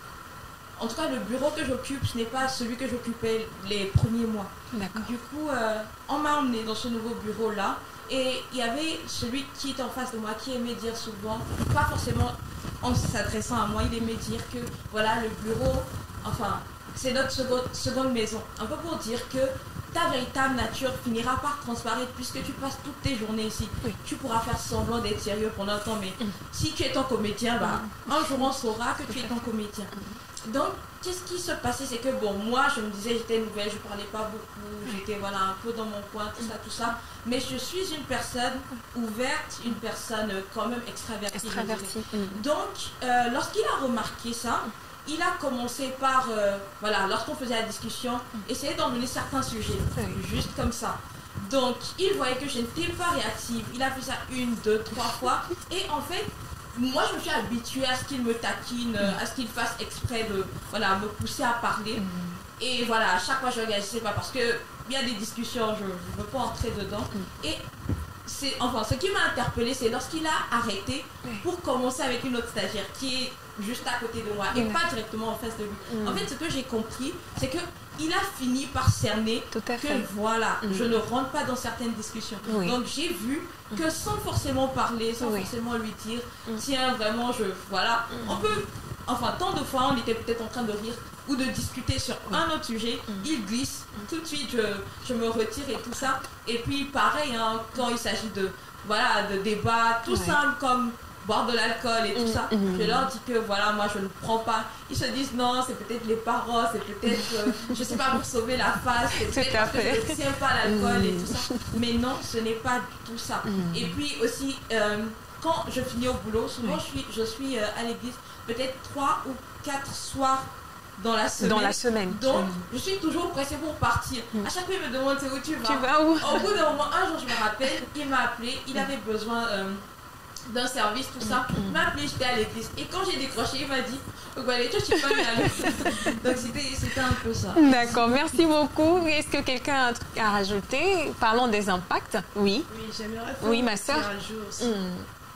en tout cas, le bureau que j'occupe, ce n'est pas celui que j'occupais les premiers mois. D'accord. Du coup, euh, on m'a emmené dans ce nouveau bureau-là. Et il y avait celui qui était en face de moi qui aimait dire souvent, pas forcément en s'adressant à moi, il aimait dire que voilà, le bureau, enfin, c'est notre seconde, seconde maison. Un peu pour dire que ta véritable nature finira par transparaître puisque tu passes toutes tes journées ici. Oui. Tu pourras faire semblant d'être sérieux pendant un temps, mais mm. si tu es ton comédien, bah, mm. un jour on saura que tu es ton comédien. Mm. Donc, qu'est-ce qui se passait, c'est que bon, moi je me disais j'étais nouvelle, je parlais pas beaucoup, j'étais voilà un peu dans mon coin, tout ça, tout ça. Mais je suis une personne ouverte, une personne quand même extravertie. Extravertie. Mm. Donc, euh, lorsqu'il a remarqué ça, il a commencé par, euh, voilà, lorsqu'on faisait la discussion, essayer d'emmener certains sujets, juste comme ça. Donc, il voyait que je n'étais pas réactive. Il a fait ça une, deux, trois fois. Et en fait, moi, je me suis habituée à ce qu'il me taquine, à ce qu'il fasse exprès de, voilà, me pousser à parler. Et voilà, à chaque fois, je réagissais pas parce que il y a des discussions, je ne veux pas entrer dedans. Et c'est, enfin, ce qui m'a interpellée, c'est lorsqu'il a arrêté pour commencer avec une autre stagiaire qui est juste à côté de moi et mmh. pas directement en face de lui. Mmh. En fait, ce que j'ai compris, c'est que il a fini par cerner Tout à que fait. voilà, mmh. je ne rentre pas dans certaines discussions. Oui. Donc j'ai vu que sans forcément parler, sans oui. forcément lui dire, mmh. tiens, vraiment, je, voilà, mmh. on peut, enfin, tant de fois, on était peut-être en train de rire ou de discuter sur mmh. un autre sujet, mmh. il glisse, mmh. tout de suite, je, je me retire et tout ça. Et puis, pareil, hein, quand il s'agit de, voilà, de débats, tout ouais. simple comme boire de l'alcool et tout mmh, ça, mmh. je leur dis que voilà, moi je ne prends pas. Ils se disent non, c'est peut-être les parents, c'est peut-être, euh, je sais pas, pour sauver la face, c'est peut-être parce que je ne tiens pas l'alcool mmh. et tout ça. Mais non, ce n'est pas du tout ça. Mmh. Et puis aussi, euh, quand je finis au boulot, souvent oui. je suis, je suis euh, à l'église peut-être trois ou quatre soirs dans la semaine. Dans la semaine. Donc, mmh. je suis toujours pressée pour partir. Mmh. À chaque fois, il me demande où tu vas. Tu vas où? Au bout d'un moment, un jour, je me rappelle, il m'a appelé, il avait besoin... Euh, d'un service, tout ça. Mm-hmm. Il m'a appelé, j'étais à l'église. Et quand j'ai décroché, il m'a dit voilà, toi, tu peux aller. Donc, c'était un peu ça. D'accord, merci beaucoup. Est-ce que quelqu'un a un truc à rajouter? Parlons des impacts. Oui. Oui, j'aimerais faire oui, ma soeur. un jour aussi. Mm.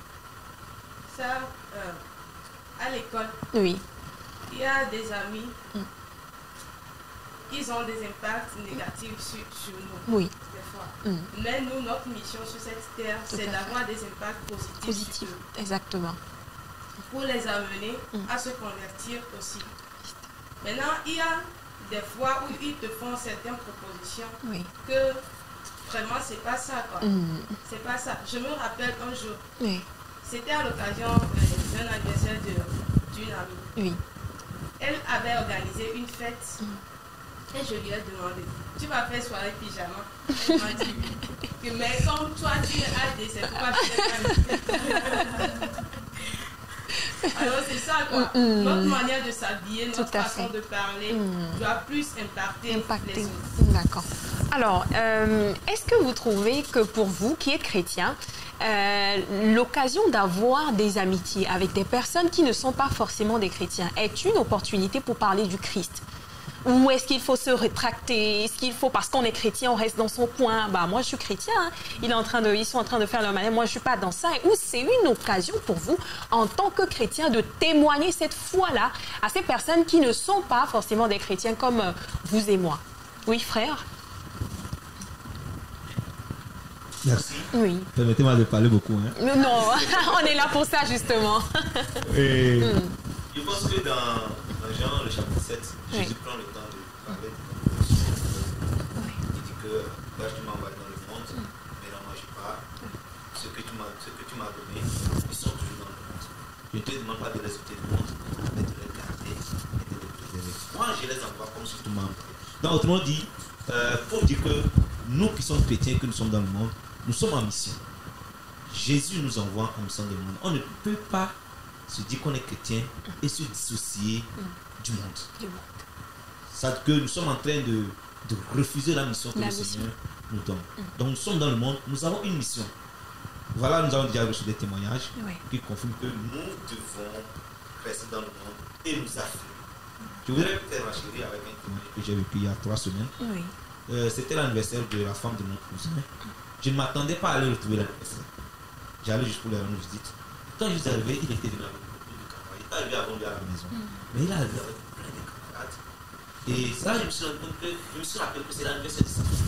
Ça, euh, à l'école, oui. il y a des amis, mm. ils ont des impacts négatifs sur, sur nous. Oui. Mm. Mais nous, notre mission sur cette terre, c'est d'avoir des impacts positifs. Positifs, exactement. Pour les amener mm. à se convertir aussi. Maintenant, il y a des fois où ils te font certaines propositions oui. que vraiment, c'est pas ça, quoi. Mm. C'est pas ça. Je me rappelle un jour, oui. c'était à l'occasion euh, d'un anniversaire d'une amie. Oui. Elle avait organisé une fête. Mm. Et je lui ai demandé, tu vas faire soirée pyjama? Elle m'a dit, que, mais comme toi tu es A D, c'est pourquoi je t'ai pas. Alors c'est ça quoi, mm-hmm. notre manière de s'habiller, notre façon fait. de parler mm. doit plus impacter, impacter. les autres. D'accord. Alors, euh, est-ce que vous trouvez que pour vous qui êtes chrétien, euh, l'occasion d'avoir des amitiés avec des personnes qui ne sont pas forcément des chrétiens est une opportunité pour parler du Christ? Ou est-ce qu'il faut se rétracter? Est-ce qu'il faut, parce qu'on est chrétien, on reste dans son coin? Bah, moi, je suis chrétien. Hein. Il est en train de, ils sont en train de faire leur manière. Moi, je ne suis pas dans ça. Ou c'est une occasion pour vous, en tant que chrétien, de témoigner cette foi-là à ces personnes qui ne sont pas forcément des chrétiens comme euh, vous et moi. Oui, frère? Merci. Oui. Permettez-moi de parler beaucoup. Hein. Non, on est là pour ça, justement. Et... mm. Je pense que dans, dans Jean, le chapitre sept, oui. Jésus prend le temps de parler de la proposition. Oui. Il dit que là, tu m'as envoyé dans le monde, mm. mais là, moi, je pars. Ce que tu m'as, ce que tu m'as donné, ils sont toujours dans le monde. Je ne te demande pas de les ôter du monde, mais de les garder et de les préserver. Moi, je les envoie comme si tu m'as envoyé. Donc, autrement dit, il euh, faut dire que nous qui sommes chrétiens, que nous sommes dans le monde, nous sommes en mission. Jésus nous envoie en mission du monde. On ne peut pas se dire qu'on est chrétien et se dissocier du monde. C'est que nous sommes en train de, de refuser la mission que la le mission. Seigneur nous donne. Donc nous sommes dans le monde, nous avons une mission. Voilà, nous avons déjà reçu des témoignages oui. qui confirment que nous devons rester dans le monde et nous affirmer. Je voudrais faire ma chérie avec un témoignage que j'ai vécu il y a trois semaines. Oui. Euh, C'était l'anniversaire de la femme de mon cousin. Je ne m'attendais pas à aller retrouver l'anniversaire. J'allais juste pour lui rendre visite. Quand je suis arrivé, il était venu avec beaucoup de camarades. Il est arrivé avant lui à la maison. Mm. Mais il est arrivé avec plein de camarades. Et ça, je me suis rendu compte que je me suis rappelé que c'est l'anniversaire de sa femme.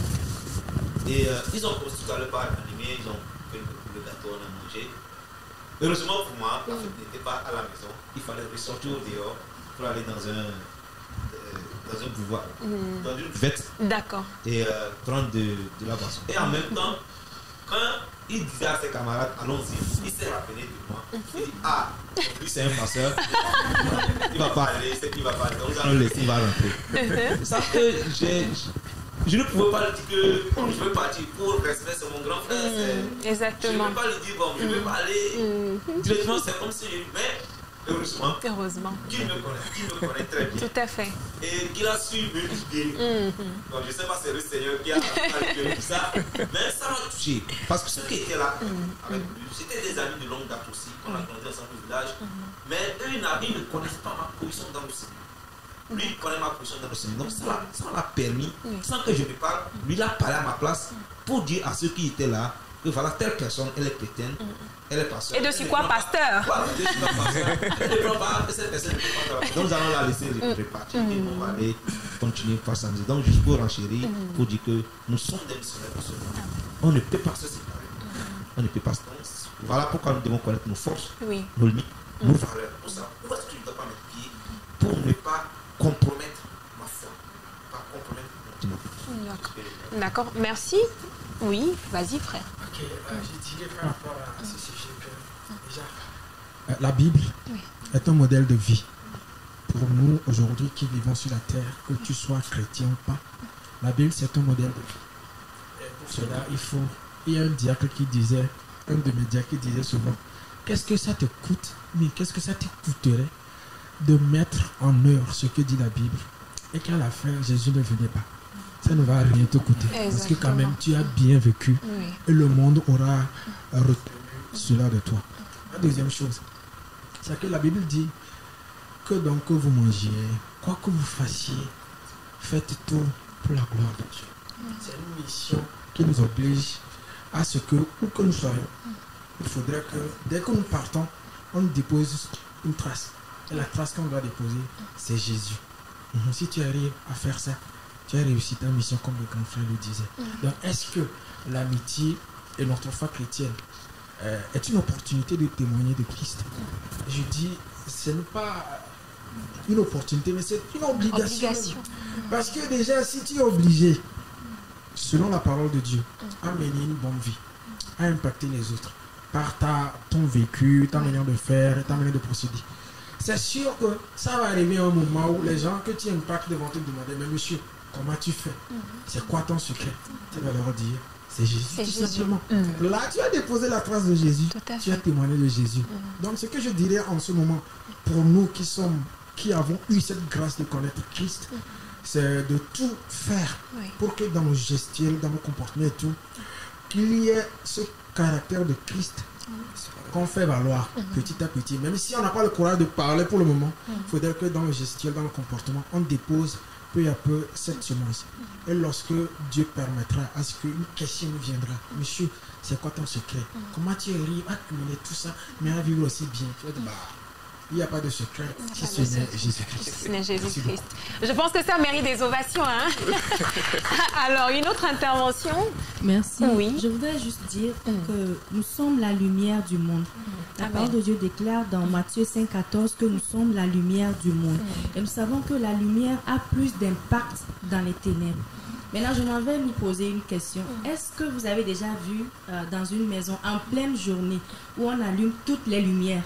Et euh, ils ont commencé tout à l'heure par animer, ils ont fait le gâteau, on a mangé. Heureusement pour moi, la fête n'était pas à la maison. Il fallait ressortir au dehors pour aller dans un, euh, dans un pouvoir, mm. dans une buvette. D'accord. Et euh, prendre de, de la boisson. Et en même temps, quand il disait à ses camarades, allons-y, il s'est rappelé de moi. Il dit, ah, lui c'est un passeur. Il ne va pas aller, c'est qu'il ne va pas aller. Donc nous allons le laisser, il va rentrer. Ça que j'ai... Je ne pouvais pas lui dire que bon, je veux partir pour respect, c'est mon grand frère. Mmh, exactement. Je ne peux pas lui dire, bon, je ne veux pas aller. Mmh. Directement, c'est comme si je lui mais heureusement, heureusement. Qu'il me connaît, qu'il me connaît très bien. Tout à fait. Et qu'il a su me guider. Mmh. Donc, je ne sais pas, c'est le Seigneur qui a fait tout ça. Mais ça m'a touché. Parce que ceux qui étaient là, mmh. avec lui, c'était des amis de longue date aussi. On a grandi ensemble au village. Mmh. Mais eux, ils ne connaissent pas ma position dans le Seigneur. Lui, il connaît ma position dans le Seigneur. Donc, ça m'a permis, oui. sans que je ne parle, lui, il a parlé à ma place pour dire à ceux qui étaient là que voilà, telle personne, elle est chrétienne, mm. elle est pasteur. Et de sur quoi, pasteur? Voilà, de sur quoi, pasteur. Elle ne prend pas, cette personne ne prend pas. Donc, nous allons la laisser mm. repartir mm. et on va aller continuer par sa musique. Donc, juste pour enchérir, mm. pour dire que nous sommes des missionnaires pour ce monde. On ne peut pas se séparer. Mm. On ne peut pas se séparer. Voilà pourquoi nous devons connaître nos forces, oui. nos limites, mm. nos valeurs. Pour ça, où est-ce que je ne dois pas mettre pied pour ne pas compromettre ma foi, pas compromettre mon D'accord. D'accord, merci. Oui, vas-y frère. Ok, euh, je dirais par rapport à ce sujet que déjà... Euh, la Bible oui. est un modèle de vie. Pour nous, aujourd'hui, qui vivons sur la terre, que tu sois chrétien ou pas, la Bible, c'est un modèle de vie. Et pour cela, il faut... Il y a un diacre qui disait, un de mes diacres qui disait souvent, qu'est-ce que ça te coûte, mais qu'est-ce que ça te coûterait de mettre en œuvre ce que dit la Bible et qu'à la fin Jésus ne venait pas, ça ne va rien te coûter. Exactement. Parce que quand même tu as bien vécu oui. et le monde aura retenu cela de toi. La deuxième chose, c'est que la Bible dit que donc que vous mangiez, quoi que vous fassiez, faites tout pour la gloire de Dieu. Oui. C'est une mission qui nous oblige à ce que, où que nous soyons, il faudrait que dès que nous partons, on dépose une trace. Et la trace qu'on doit déposer, c'est Jésus. Mm-hmm. Si tu arrives à faire ça, tu as réussi ta mission comme le grand frère le disait. Mm-hmm. Donc, est-ce que l'amitié et notre foi chrétienne euh, est une opportunité de témoigner de Christ? Mm-hmm. Je dis, ce n'est pas une opportunité, mais c'est une obligation. obligation. Parce que déjà, si tu es obligé, selon la parole de Dieu, à mener une bonne vie, à impacter les autres, par ta, ton vécu, ta manière de faire, ta manière de procéder, c'est sûr que ça va arriver un moment où les gens que tu impactes vont te demander, mais monsieur, comment tu fais? Mm-hmm. C'est quoi ton secret? Tu vas leur dire, c'est Jésus, c'est tout Jésus. Simplement. Mm-hmm. Là, tu as déposé la trace de Jésus, tu as témoigné de Jésus. Mm-hmm. Donc, ce que je dirais en ce moment, pour nous qui sommes, qui avons eu cette grâce de connaître Christ, mm-hmm. c'est de tout faire oui. pour que dans nos gestions, dans nos comportements et tout, qu'il y ait ce caractère de Christ qu'on fait valoir mm-hmm. petit à petit. Même si on n'a pas le courage de parler pour le moment, il mm-hmm. faudrait que dans le gestuel, dans le comportement, on dépose peu à peu cette semence. Mm-hmm. Et lorsque Dieu permettra à ce qu'une question nous viendra, monsieur, c'est quoi ton secret? Mm-hmm. Comment tu arrives à cumuler tout ça, mais à vivre aussi bien? Tu vas dire, bah, il n'y a pas de secret, si ce n'est Jésus-Christ. Si ce n'est Jésus-Christ. Je pense que ça mérite des ovations. Hein? Alors, une autre intervention? Merci. Oui. Je voudrais juste dire mm. que nous sommes la lumière du monde. Mm. La parole de Dieu déclare dans Matthieu cinq, quatorze que nous sommes la lumière du monde. Mm. Et nous savons que la lumière a plus d'impact dans les ténèbres. Maintenant, je m'en vais vous poser une question. Mm. Est-ce que vous avez déjà vu euh, dans une maison en pleine journée où on allume toutes les lumières?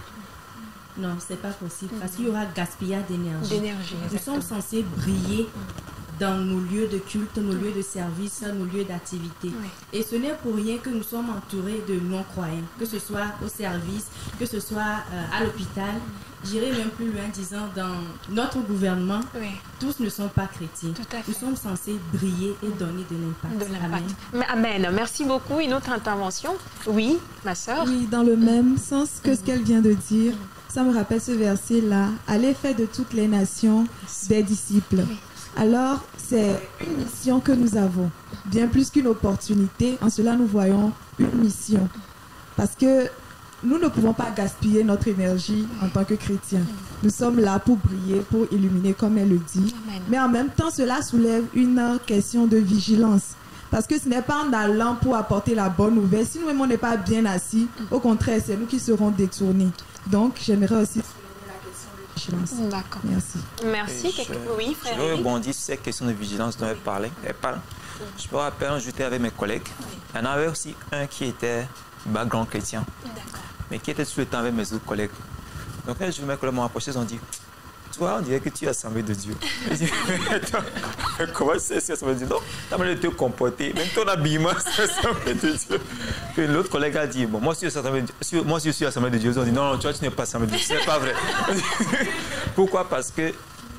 Non, c'est pas possible parce qu'il y aura gaspillage d'énergie. Nous sommes censés briller dans nos lieux de culte, nos lieux de service, nos lieux d'activité. Oui. Et ce n'est pour rien que nous sommes entourés de non-croyants, que ce soit au service, que ce soit euh, à l'hôpital. J'irai même plus loin, disant, dans notre gouvernement, oui. tous ne sont pas chrétiens. Nous sommes censés briller et donner de l'impact. De l'impact. Amen. Amen. Merci beaucoup. Une autre intervention? Oui, ma sœur. Oui, dans le même sens que ce qu'elle vient de dire, ça me rappelle ce verset-là. Allez faire de toutes les nations des disciples. Oui. Alors, c'est une mission que nous avons. Bien plus qu'une opportunité, en cela nous voyons une mission. Parce que nous ne pouvons pas gaspiller notre énergie en tant que chrétiens. Nous sommes là pour briller, pour illuminer, comme elle le dit. Amen. Mais en même temps, cela soulève une question de vigilance. Parce que ce n'est pas en allant pour apporter la bonne nouvelle. Si nous-mêmes, on n'est pas bien assis, au contraire, c'est nous qui serons détournés. Donc, j'aimerais aussi souligner la question de vigilance. D'accord. Merci. Merci. Je, oui, frère. Je rebondis sur cette question de vigilance dont elle parlait. Elle parle. Je me rappelle, j'étais avec mes collègues. Il y en avait aussi un qui était background chrétien. D'accord. Mais qui était tout le temps avec mes autres collègues. Donc, quand je mes collègues m'ont approché, ils ont dit, toi, on dirait que tu es assemblée de Dieu. Je dis, comment c'est assemblée de Dieu? Non, tu as mal de te comporter. Même ton habillement, c'est assemblée de Dieu. Puis l'autre collègue a dit, bon, moi, si je suis assemblée de Dieu, moi, si je suis assemblée de Dieu, ils ont dit, non, non, toi, tu n'es pas assemblée de Dieu. Ce n'est pas vrai. Pourquoi? Parce que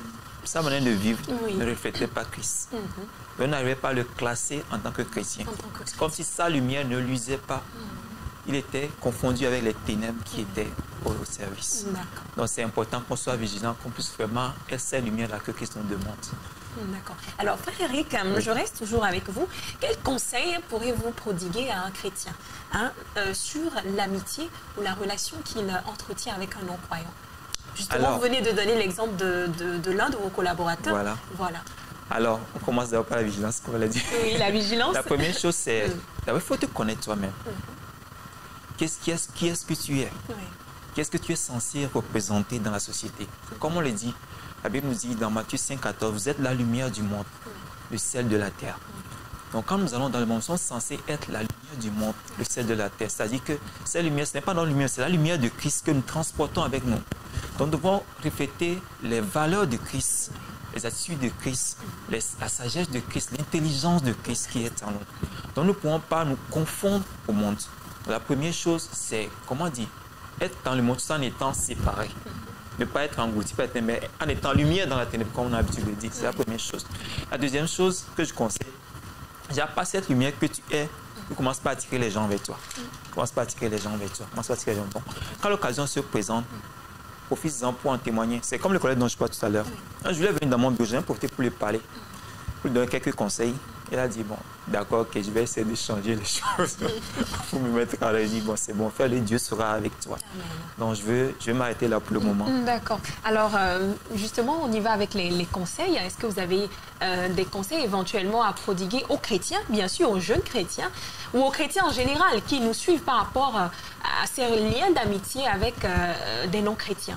sa manière de vivre oui. ne reflétait pas Christ. Mm-hmm. On n'arrivait pas à le classer en tant que chrétien. C'est comme si sa lumière ne luisait pas. Mm. Il était confondu avec les ténèbres qui étaient au service. Donc c'est important qu'on soit vigilant, qu'on puisse vraiment être cette lumière-là que Christ nous demande. D'accord. Alors, frère Eric, oui. je reste toujours avec vous. Quels conseils pourrez-vous prodiguer à un chrétien hein, euh, sur l'amitié ou la relation qu'il entretient avec un non-croyant? Justement, Alors, vous venez de donner l'exemple de, de, de l'un de vos collaborateurs. Voilà. voilà. Alors, on commence d'abord par la vigilance, comme on l'a dit. Oui, la vigilance. La première chose, c'est d'abord, il faut te connaître toi-même. Mm. Qu'est-ce, qui, est, qui est-ce que tu es? Oui. Qu'est-ce que tu es censé représenter dans la société? Comme on le dit, la Bible nous dit dans Matthieu cinq, quatorze, vous êtes la lumière du monde, oui. le sel de la terre. Oui. Donc quand nous allons dans le monde, nous sommes censés être la lumière du monde, le sel de la terre. C'est-à-dire que cette lumière, ce n'est pas dans la lumière, c'est la lumière de Christ que nous transportons avec nous. Donc nous devons refléter les valeurs de Christ, les attitudes de Christ, les, la sagesse de Christ, l'intelligence de Christ qui est en nous. Donc nous ne pouvons pas nous confondre au monde. La première chose, c'est, comment dire, être dans le monde tout en étant séparé. Ne pas être englouti, pas être, mais en étant lumière dans la ténèbre, comme on a l'habitude de dire. C'est la première chose. La deuxième chose que je conseille, déjà pas cette lumière que tu es, tu commences pas à attirer les gens vers toi. Tu commences pas à attirer les gens vers toi. Commence pas à attirer les gens. Bon, quand l'occasion se présente, profite-en pour en témoigner. C'est comme le collègue dont je parlais tout à l'heure. Je voulais venir dans mon bureau, j'ai profité pour lui parler, pour lui donner quelques conseils. Elle a dit, bon, d'accord, que je vais essayer de changer les choses pour me mettre à l'aise. Bon, c'est bon, fais-le, Dieu sera avec toi. Amen. Donc, je veux, je vais m'arrêter là pour le moment. D'accord. Alors, euh, justement, on y va avec les, les conseils. Est-ce que vous avez euh, des conseils éventuellement à prodiguer aux chrétiens, bien sûr, aux jeunes chrétiens, ou aux chrétiens en général, qui nous suivent par rapport à ces liens d'amitié avec euh, des non-chrétiens?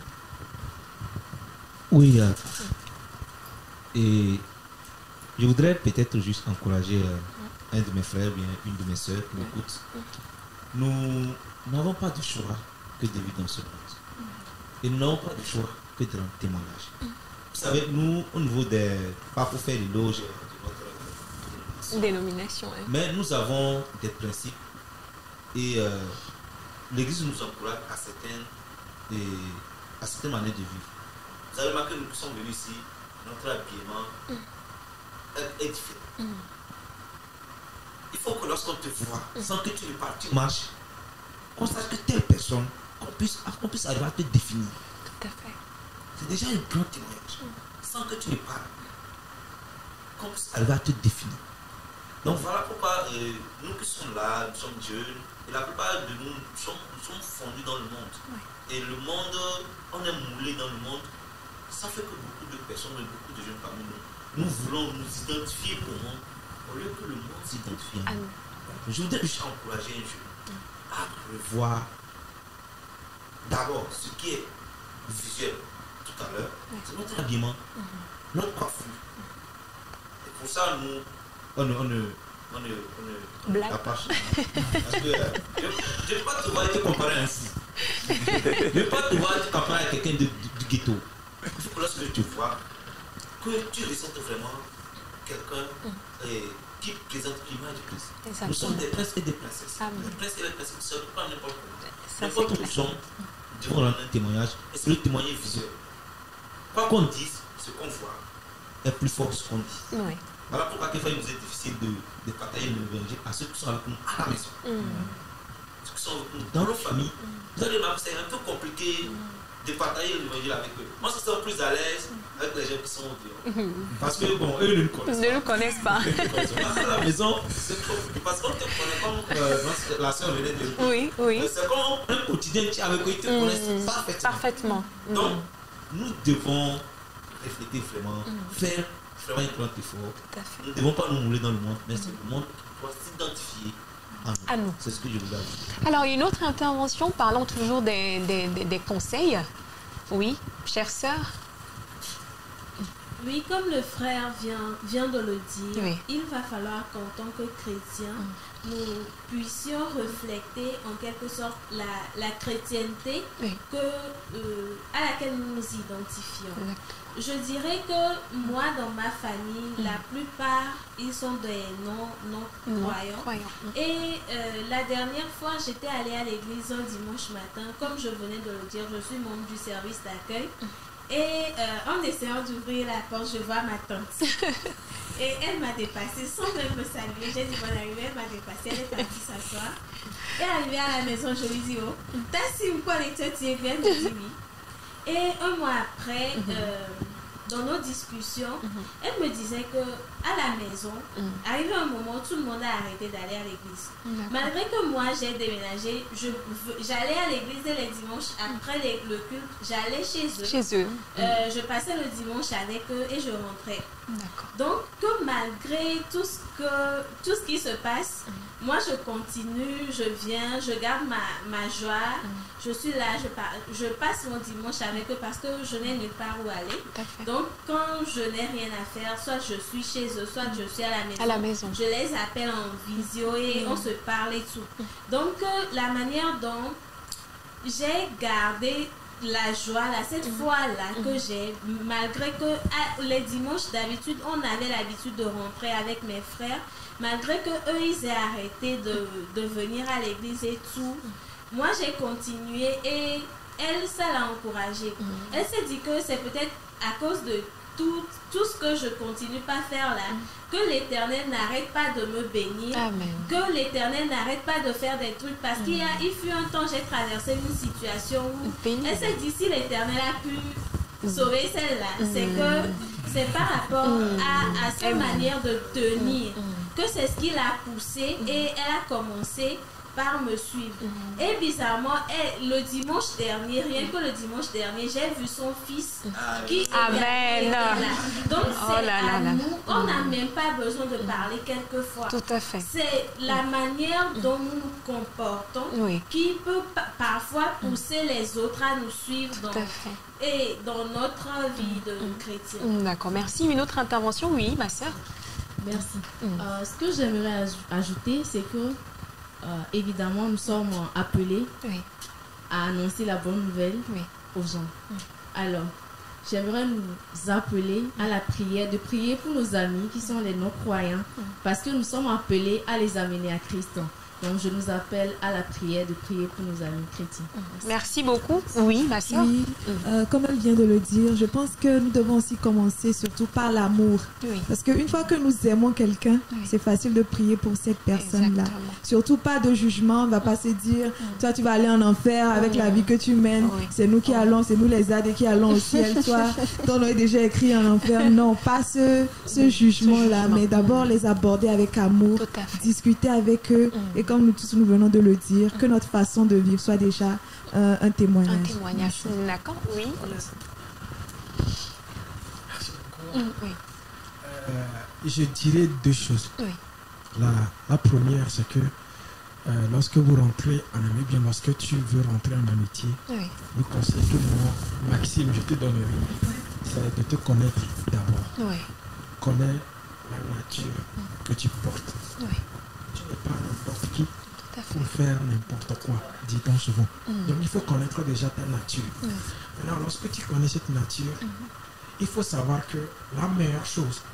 Oui. Euh, et... Je voudrais peut-être juste encourager euh, un de mes frères, bien une de mes soeurs qui m'écoute. Nous n'avons pas de choix que de vivre dans ce monde. Et nous n'avons pas de choix que de rendre témoignage. Vous savez, nous, au niveau des... pas pour faire l'éloge de notre dénomination, hein. Mais nous avons des principes et euh, l'Église nous encourage à certaines, et, à certaines manières de vivre. Vous avez remarqué que nous sommes venus ici, notre habillement mm. est différent. Mm. Il faut que lorsqu'on te voit, mm. sans que tu ne parles, tu marches, qu'on sache que telle personne, qu'on puisse, qu'on puisse arriver à te définir. Tout à fait. C'est déjà un grand témoignage. Mm. Sans que tu ne parles, qu'on puisse arriver à te définir. Donc voilà pourquoi euh, nous qui sommes là, nous sommes jeunes, et la plupart de nous, nous sommes, nous sommes fondus dans le monde. Oui. Et le monde, on est moulé dans le monde. Ça fait que beaucoup de personnes, beaucoup de jeunes parmi nous, nous voulons nous identifier au monde, au lieu que le monde s'identifie à nous. Je voudrais juste encourager un jeune à revoir d'abord ce qui est visuel tout à l'heure, c'est notre habillement, mm-hmm. notre coiffure. Et pour ça, nous, on ne, on ne, on ne, on ne, on pas. Parce que euh, je ne veux pas te voir te comparer ainsi. Je ne veux pas te voir te comparer à quelqu'un du ghetto. Il faut que lorsque tu vois, que tu ressentes vraiment quelqu'un mm. qui présente l'image du Christ. Exactement. Nous sommes des princes et des princesses. Amen. Les princes et les princesses ne sont pas n'importe Ça, quoi. N'importe où nous sommes, nous devons rendre un témoignage et c'est le témoignage visuel. Quoi qu'on dise, ce qu'on voit est plus fort que ce qu'on dit. Oui. Voilà pourquoi il nous est difficile de, de partager l'évangile à ceux qui sont avec nous à la maison. Mm. Ceux qui sont avec nous dans nos familles. Mm. Vous allez voir, c'est un peu compliqué mm. de partager l'évangile avec eux. Moi, je suis plus à l'aise avec les gens qui sont dehors. Mm. Parce que, bon, eux ne nous connaissent pas. Ne nous connaissent pas. À la maison, c'est compliqué. Parce qu'on te connaît comme euh, la soeur venait de dire. Oui, oui. C'est comme un quotidien qui avec eux, ils te mm. connaissent parfaitement. Parfaitement. Donc, mm. nous devons refléter vraiment, mm. faire vraiment un grand effort. Nous ne devons pas nous mouler dans le monde, mais c'est le monde qui doit s'identifier à nous. À nous. C'est ce que je vous ai dit. Alors, une autre intervention, parlons toujours des, des, des, des conseils. Oui, chère sœur. Oui, comme le frère vient, vient de le dire, oui. il va falloir qu'en tant que chrétiens, mm. nous puissions refléter en quelque sorte la, la chrétienté oui. que, euh, à laquelle nous nous identifions. Exactement. Je dirais que moi, dans ma famille, mm. la plupart, ils sont des non-croyants. Non, non Et euh, la dernière fois, j'étais allée à l'église un dimanche matin. Comme je venais de le dire, je suis membre du service d'accueil. Mm. Et euh, en essayant d'ouvrir la porte, je vois ma tante. Et elle m'a dépassée sans même me saluer. J'ai dit bonne arrivée, elle m'a dépassée, elle est partie s'asseoir. Et arrivée à la maison, je lui dis, oh, t'as si vous connaissez, tu es bien, elle me dit oui. Et un mois après, mm-hmm. euh, dans nos discussions, mm-hmm. elle me disait que à la maison, mm-hmm. arrivé un moment, tout le monde a arrêté d'aller à l'église. Mm-hmm. Malgré que moi, j'ai déménagé, je, j'allais à l'église les dimanches après les, le culte, j'allais chez eux. Chez eux. Euh, mm-hmm. Je passais le dimanche avec eux et je rentrais. D'accord. Donc, que malgré tout ce, que, tout ce qui se passe, mm-hmm. moi, je continue, je viens, je garde ma, ma joie. Mm-hmm. Je suis là, je, par, je passe mon dimanche avec eux parce que je n'ai nulle part où aller. Donc, quand je n'ai rien à faire, soit je suis chez eux, soit je suis à la maison. À la maison. Je les appelle en visio et mmh. on se parle et tout. Donc, euh, la manière dont j'ai gardé la joie, là, cette mmh. foi-là mmh. que j'ai, malgré que à, les dimanches, d'habitude, on avait l'habitude de rentrer avec mes frères, malgré que eux ils aient arrêté de, de venir à l'église et tout. Mmh. Moi, j'ai continué et elle, ça l'a encouragée. Mmh. Elle s'est dit que c'est peut-être à cause de tout, tout ce que je continue pas à faire là, mmh. que l'Éternel n'arrête pas de me bénir, Amen. Que l'Éternel n'arrête pas de faire des trucs, parce mmh. qu'il y a, il fut un temps, j'ai traversé une situation où Béni. Elle s'est dit, si l'Éternel a pu mmh. sauver celle-là, mmh. c'est que c'est par rapport mmh. à, à sa mmh. manière de tenir, mmh. que c'est ce qui l'a poussée mmh. et elle a commencé par me suivre. Mm-hmm. Et bizarrement, et le dimanche dernier, rien que le dimanche dernier, j'ai vu son fils mm-hmm. qui Amen. Là. Donc oh c'est là à là nous, là. on n'a mm-hmm. même pas besoin de parler quelquefois. Tout à fait. C'est la manière dont nous nous comportons oui. qui peut pa- parfois pousser mm-hmm. les autres à nous suivre dans, Tout à fait. Et dans notre vie de mm-hmm. chrétien. D'accord, merci. Une autre intervention, oui, ma soeur. Merci. Mm. Euh, ce que j'aimerais aj- ajouter, c'est que Euh, évidemment, nous sommes appelés oui. à annoncer la bonne nouvelle oui. aux gens. Oui. Alors, j'aimerais nous appeler à la prière, de prier pour nos amis qui sont les non-croyants, oui. parce que nous sommes appelés à les amener à Christ. Donc, je nous appelle à la prière de prier pour nos amis chrétiens. Merci, Merci beaucoup. Oui, ma soeur. Oui, euh, comme elle vient de le dire, je pense que nous devons aussi commencer surtout par l'amour. Oui. Parce qu'une fois que nous aimons quelqu'un, oui. c'est facile de prier pour cette personne-là. Exactement. Surtout pas de jugement. On ne va pas se dire, toi tu vas aller en enfer avec oui. la vie que tu mènes. Oui. C'est nous qui oui. allons, c'est nous les ânes qui allons au ciel. Toi, ton nom est déjà écrit en enfer. Non, pas ce, ce jugement-là, jugement. mais d'abord les aborder avec amour, discuter avec eux. Oui. Et comme nous tous nous venons de le dire, que notre façon de vivre soit déjà euh, un témoignage. Un témoignage, d'accord, oui. Merci beaucoup. Mmh, oui. Euh, je dirais deux choses. Oui. La, la première, c'est que euh, lorsque vous rentrez en amitié, bien lorsque tu veux rentrer en amitié, oui. le conseil que moi, Maxime, je te donnerai, oui. c'est de te connaître d'abord. Oui. Connais la nature mmh. que tu portes. Oui. Tu n'es pas n'importe qui pour faire n'importe quoi, dit-on souvent. Mm. Donc il faut connaître déjà ta nature. Mm. Maintenant, lorsque tu connais cette nature, mm. il faut savoir que la meilleure chose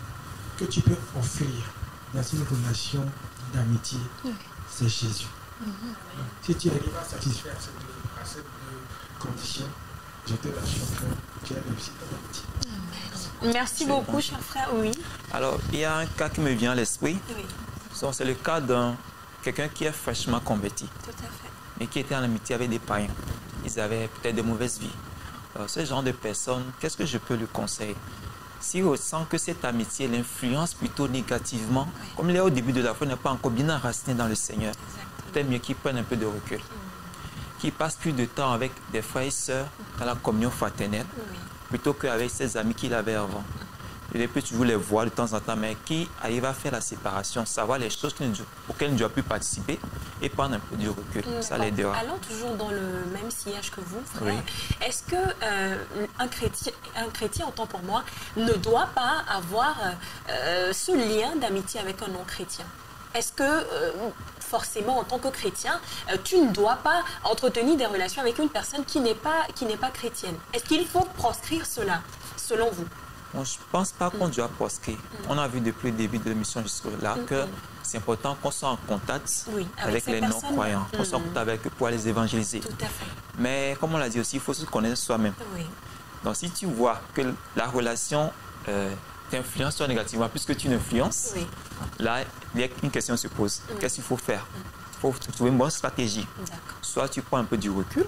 que tu peux offrir dans une relation d'amitié, oui. c'est Jésus. Mm-hmm. Si tu arrives à satisfaire cette, à cette condition, je te rassure que tu as réussi ton amitié. Merci, Merci beaucoup, bon. cher frère. Oui. Alors, il y a un cas qui me vient à l'esprit. Oui. C'est le cas d'un quelqu'un qui est fraîchement converti. Tout à fait. Mais qui était en amitié avec des païens. Ils avaient peut-être de mauvaises vies. Alors, ce genre de personne, qu'est-ce que je peux lui conseiller? S'il ressent que cette amitié l'influence plutôt négativement, oui. comme il est au début de la foi, il n'est pas encore bien enraciné dans le Seigneur, peut-être mieux qu'il prenne un peu de recul. Mm. Qu'il passe plus de temps avec des frères et sœurs dans la communion fraternelle, oui. plutôt qu'avec ses amis qu'il avait avant. Il peut toujours les voir de temps en temps, mais qui arrive à faire la séparation, savoir les choses auxquelles il ne doit plus participer et prendre un peu du recul. Mmh, ça l'aidera. Allons toujours dans le même sillage que vous, frère. Oui. Est-ce que euh, un, chrétien, un chrétien, autant pour moi, ne doit pas avoir euh, ce lien d'amitié avec un non-chrétien? Est-ce que, euh, forcément, en tant que chrétien, euh, tu ne dois pas entretenir des relations avec une personne qui n'est pas, qui n'est pas chrétienne? Est-ce qu'il faut proscrire cela, selon vous? Bon, je ne pense pas qu'on doit proscrire. Mm. On a vu depuis le début de l'émission jusque-là mm. que c'est important qu'on soit en contact oui, avec, avec les non-croyants, mm. qu'on soit en contact avec eux pour les évangéliser. Tout à fait. Mais comme on l'a dit aussi, il faut se connaître soi-même. Oui. Donc si tu vois que la relation euh, t'influence soit négativement plus que tu n'influences, oui. là, il y a une question se pose. Mm. Qu'est-ce qu'il faut faire? Il faut trouver une bonne stratégie. Soit tu prends un peu du recul,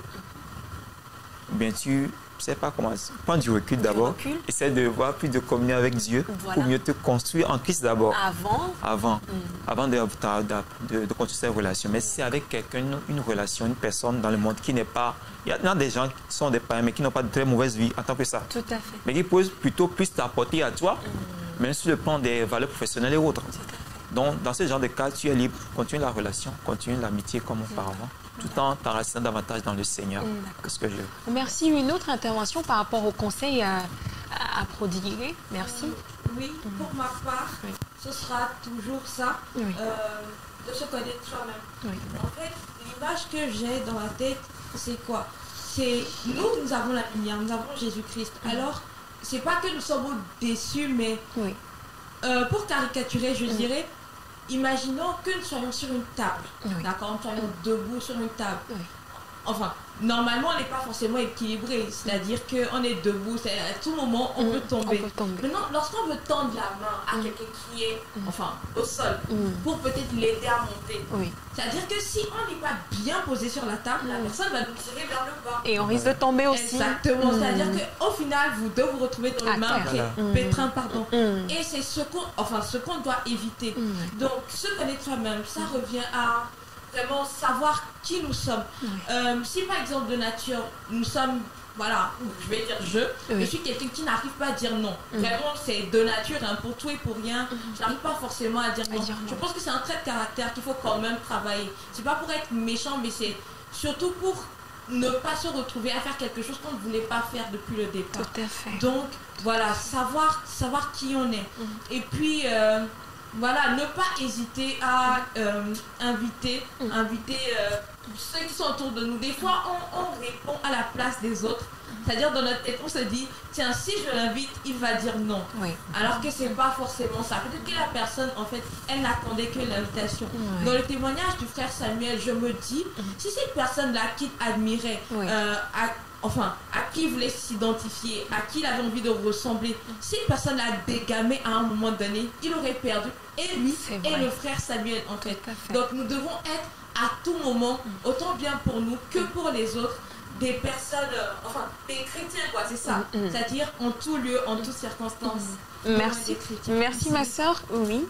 ou bien tu... Je ne sais pas comment. Prends du recul d'abord. Essaie de voir plus de communion avec Dieu voilà. pour mieux te construire en Christ d'abord. Avant Avant. Mm. Avant de, de, de, de construire cette relation. Mais si c'est avec quelqu'un, une, une relation, une personne dans le monde qui n'est pas. Il y a des gens qui sont des païens, mais qui n'ont pas de très mauvaise vie en tant que ça. Tout à fait. Mais qui peuvent plutôt plus t'apporter à toi, mm. même sur le plan des valeurs professionnelles et autres. Donc, dans ce genre de cas, tu es libre. Continue la relation, continue l'amitié comme auparavant. Tout en t'enracinant davantage dans le Seigneur. Qu'est-ce que je... Merci. Une autre intervention par rapport au conseil à, à, à prodiguer. Merci. Oui, pour ma part, oui. ce sera toujours ça, oui. euh, de se connaître soi-même. Oui. En fait, l'image que j'ai dans la tête, c'est quoi? C'est nous, nous avons la lumière, nous avons Jésus-Christ. Oui. Alors, c'est pas que nous sommes déçus, mais oui. euh, pour caricaturer, je oui. dirais, imaginons que nous soyons sur une table, oui. d'accord, nous soyons debout sur une table. Oui. Enfin, normalement, on n'est pas forcément équilibré, c'est-à-dire qu'on est debout, c'est à tout moment, on, mmh, peut tomber. on peut tomber. Maintenant, lorsqu'on veut tendre la main à mmh. quelqu'un qui est, enfin, au sol, mmh. pour peut-être l'aider à monter, oui. c'est-à-dire que si on n'est pas bien posé sur la table, mmh. la personne va nous tirer vers le bas. Et on risque de tomber aussi. Exactement, mmh. c'est-à-dire qu'au final, vous deux vous retrouvez dans le même voilà. pétrin, pardon. Mmh. Et c'est ce qu'on enfin, ce qu'on doit éviter. Mmh. Donc, se connaître soi-même, ça mmh. revient à... vraiment savoir qui nous sommes. Oui. Euh, si par exemple de nature, nous sommes, voilà, je vais dire je, oui. je suis quelqu'un qui n'arrive pas à dire non. Mm. Vraiment, c'est de nature, hein, pour tout et pour rien. Mm. Je n'arrive pas forcément à dire, à non. dire non. Je pense que c'est un trait de caractère qu'il faut quand même travailler. C'est pas pour être méchant, mais c'est surtout pour ne pas se retrouver à faire quelque chose qu'on ne voulait pas faire depuis le départ. Tout à fait. Donc, voilà, savoir, savoir qui on est. Mm. Et puis... Euh, voilà, ne pas hésiter à euh, inviter, mmh. inviter euh, ceux qui sont autour de nous. Des fois, on, on répond à la place des autres. C'est-à-dire, dans notre tête, on se dit, tiens, si je l'invite, il va dire non. Oui. Alors que c'est pas forcément ça. Peut-être que la personne, en fait, elle n'attendait que l'invitation. Oui. Dans le témoignage du frère Samuel, je me dis, mmh. si cette personne-là qui admirait, oui. euh, a, enfin, à qui il voulait s'identifier, à qui il avait envie de ressembler, si cette personne l'a dégamé à un moment donné, il aurait perdu et lui et le frère Samuel, en fait. fait. Donc, nous devons être à tout moment, mmh. autant bien pour nous que pour les autres, des personnes, euh, enfin, des chrétiens, quoi, c'est ça. Mmh. C'est-à-dire en tout lieu, en toutes circonstances. Mmh. Merci. Merci, ma soeur. Oui.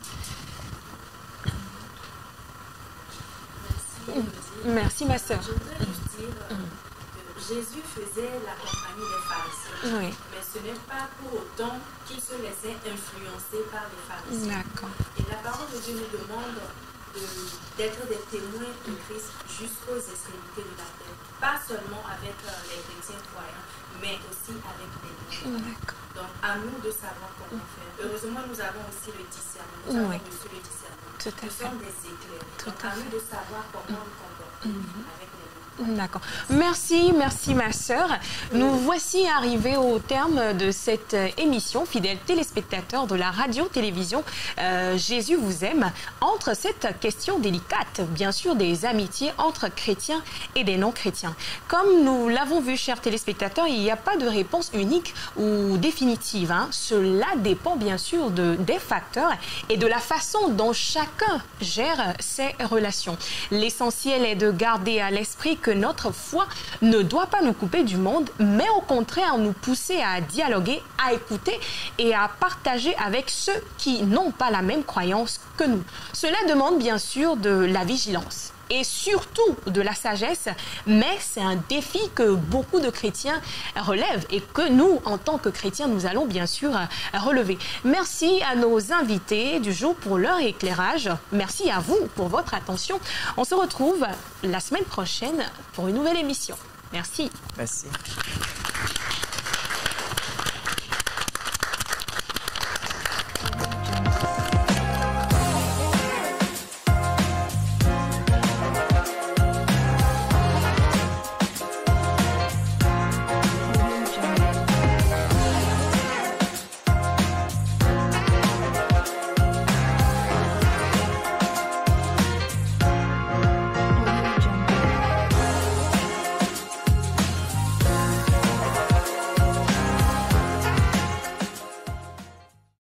Merci, Merci, ma soeur. Je voudrais juste dire euh, que Jésus faisait la compagnie des pharisiens. Oui. Mais ce n'est pas pour autant qu'il se laissait influencer par les pharisiens. D'accord. Et la parole de Dieu nous demande d'être de, des témoins de Christ jusqu'aux extrémités de la terre. Pas seulement avec euh, les chrétiens croyants, mais aussi avec les non. Donc, à nous de savoir comment faire. Heureusement, nous avons aussi le discernement. Nous oui. avons reçu le discernement. Tout à nous fait. sommes des éclairs. Tout Donc, à, à nous de savoir comment nous comporter mm-hmm. avec les non. D'accord. Merci, merci ma sœur. Nous voici arrivés au terme de cette émission, fidèles téléspectateurs de la radio-télévision euh, Jésus vous aime. Entre cette question délicate, bien sûr, des amitiés entre chrétiens et des non-chrétiens. Comme nous l'avons vu, chers téléspectateurs, il n'y a pas de réponse unique ou définitive. Hein. Cela dépend bien sûr de, des facteurs et de la façon dont chacun gère ses relations. L'essentiel est de garder à l'esprit que notre foi ne doit pas nous couper du monde, mais au contraire nous pousser à dialoguer, à écouter et à partager avec ceux qui n'ont pas la même croyance que nous. Cela demande bien sûr de la vigilance et surtout de la sagesse, mais c'est un défi que beaucoup de chrétiens relèvent et que nous, en tant que chrétiens, nous allons bien sûr relever. Merci à nos invités du jour pour leur éclairage. Merci à vous pour votre attention. On se retrouve la semaine prochaine pour une nouvelle émission. Merci. Merci.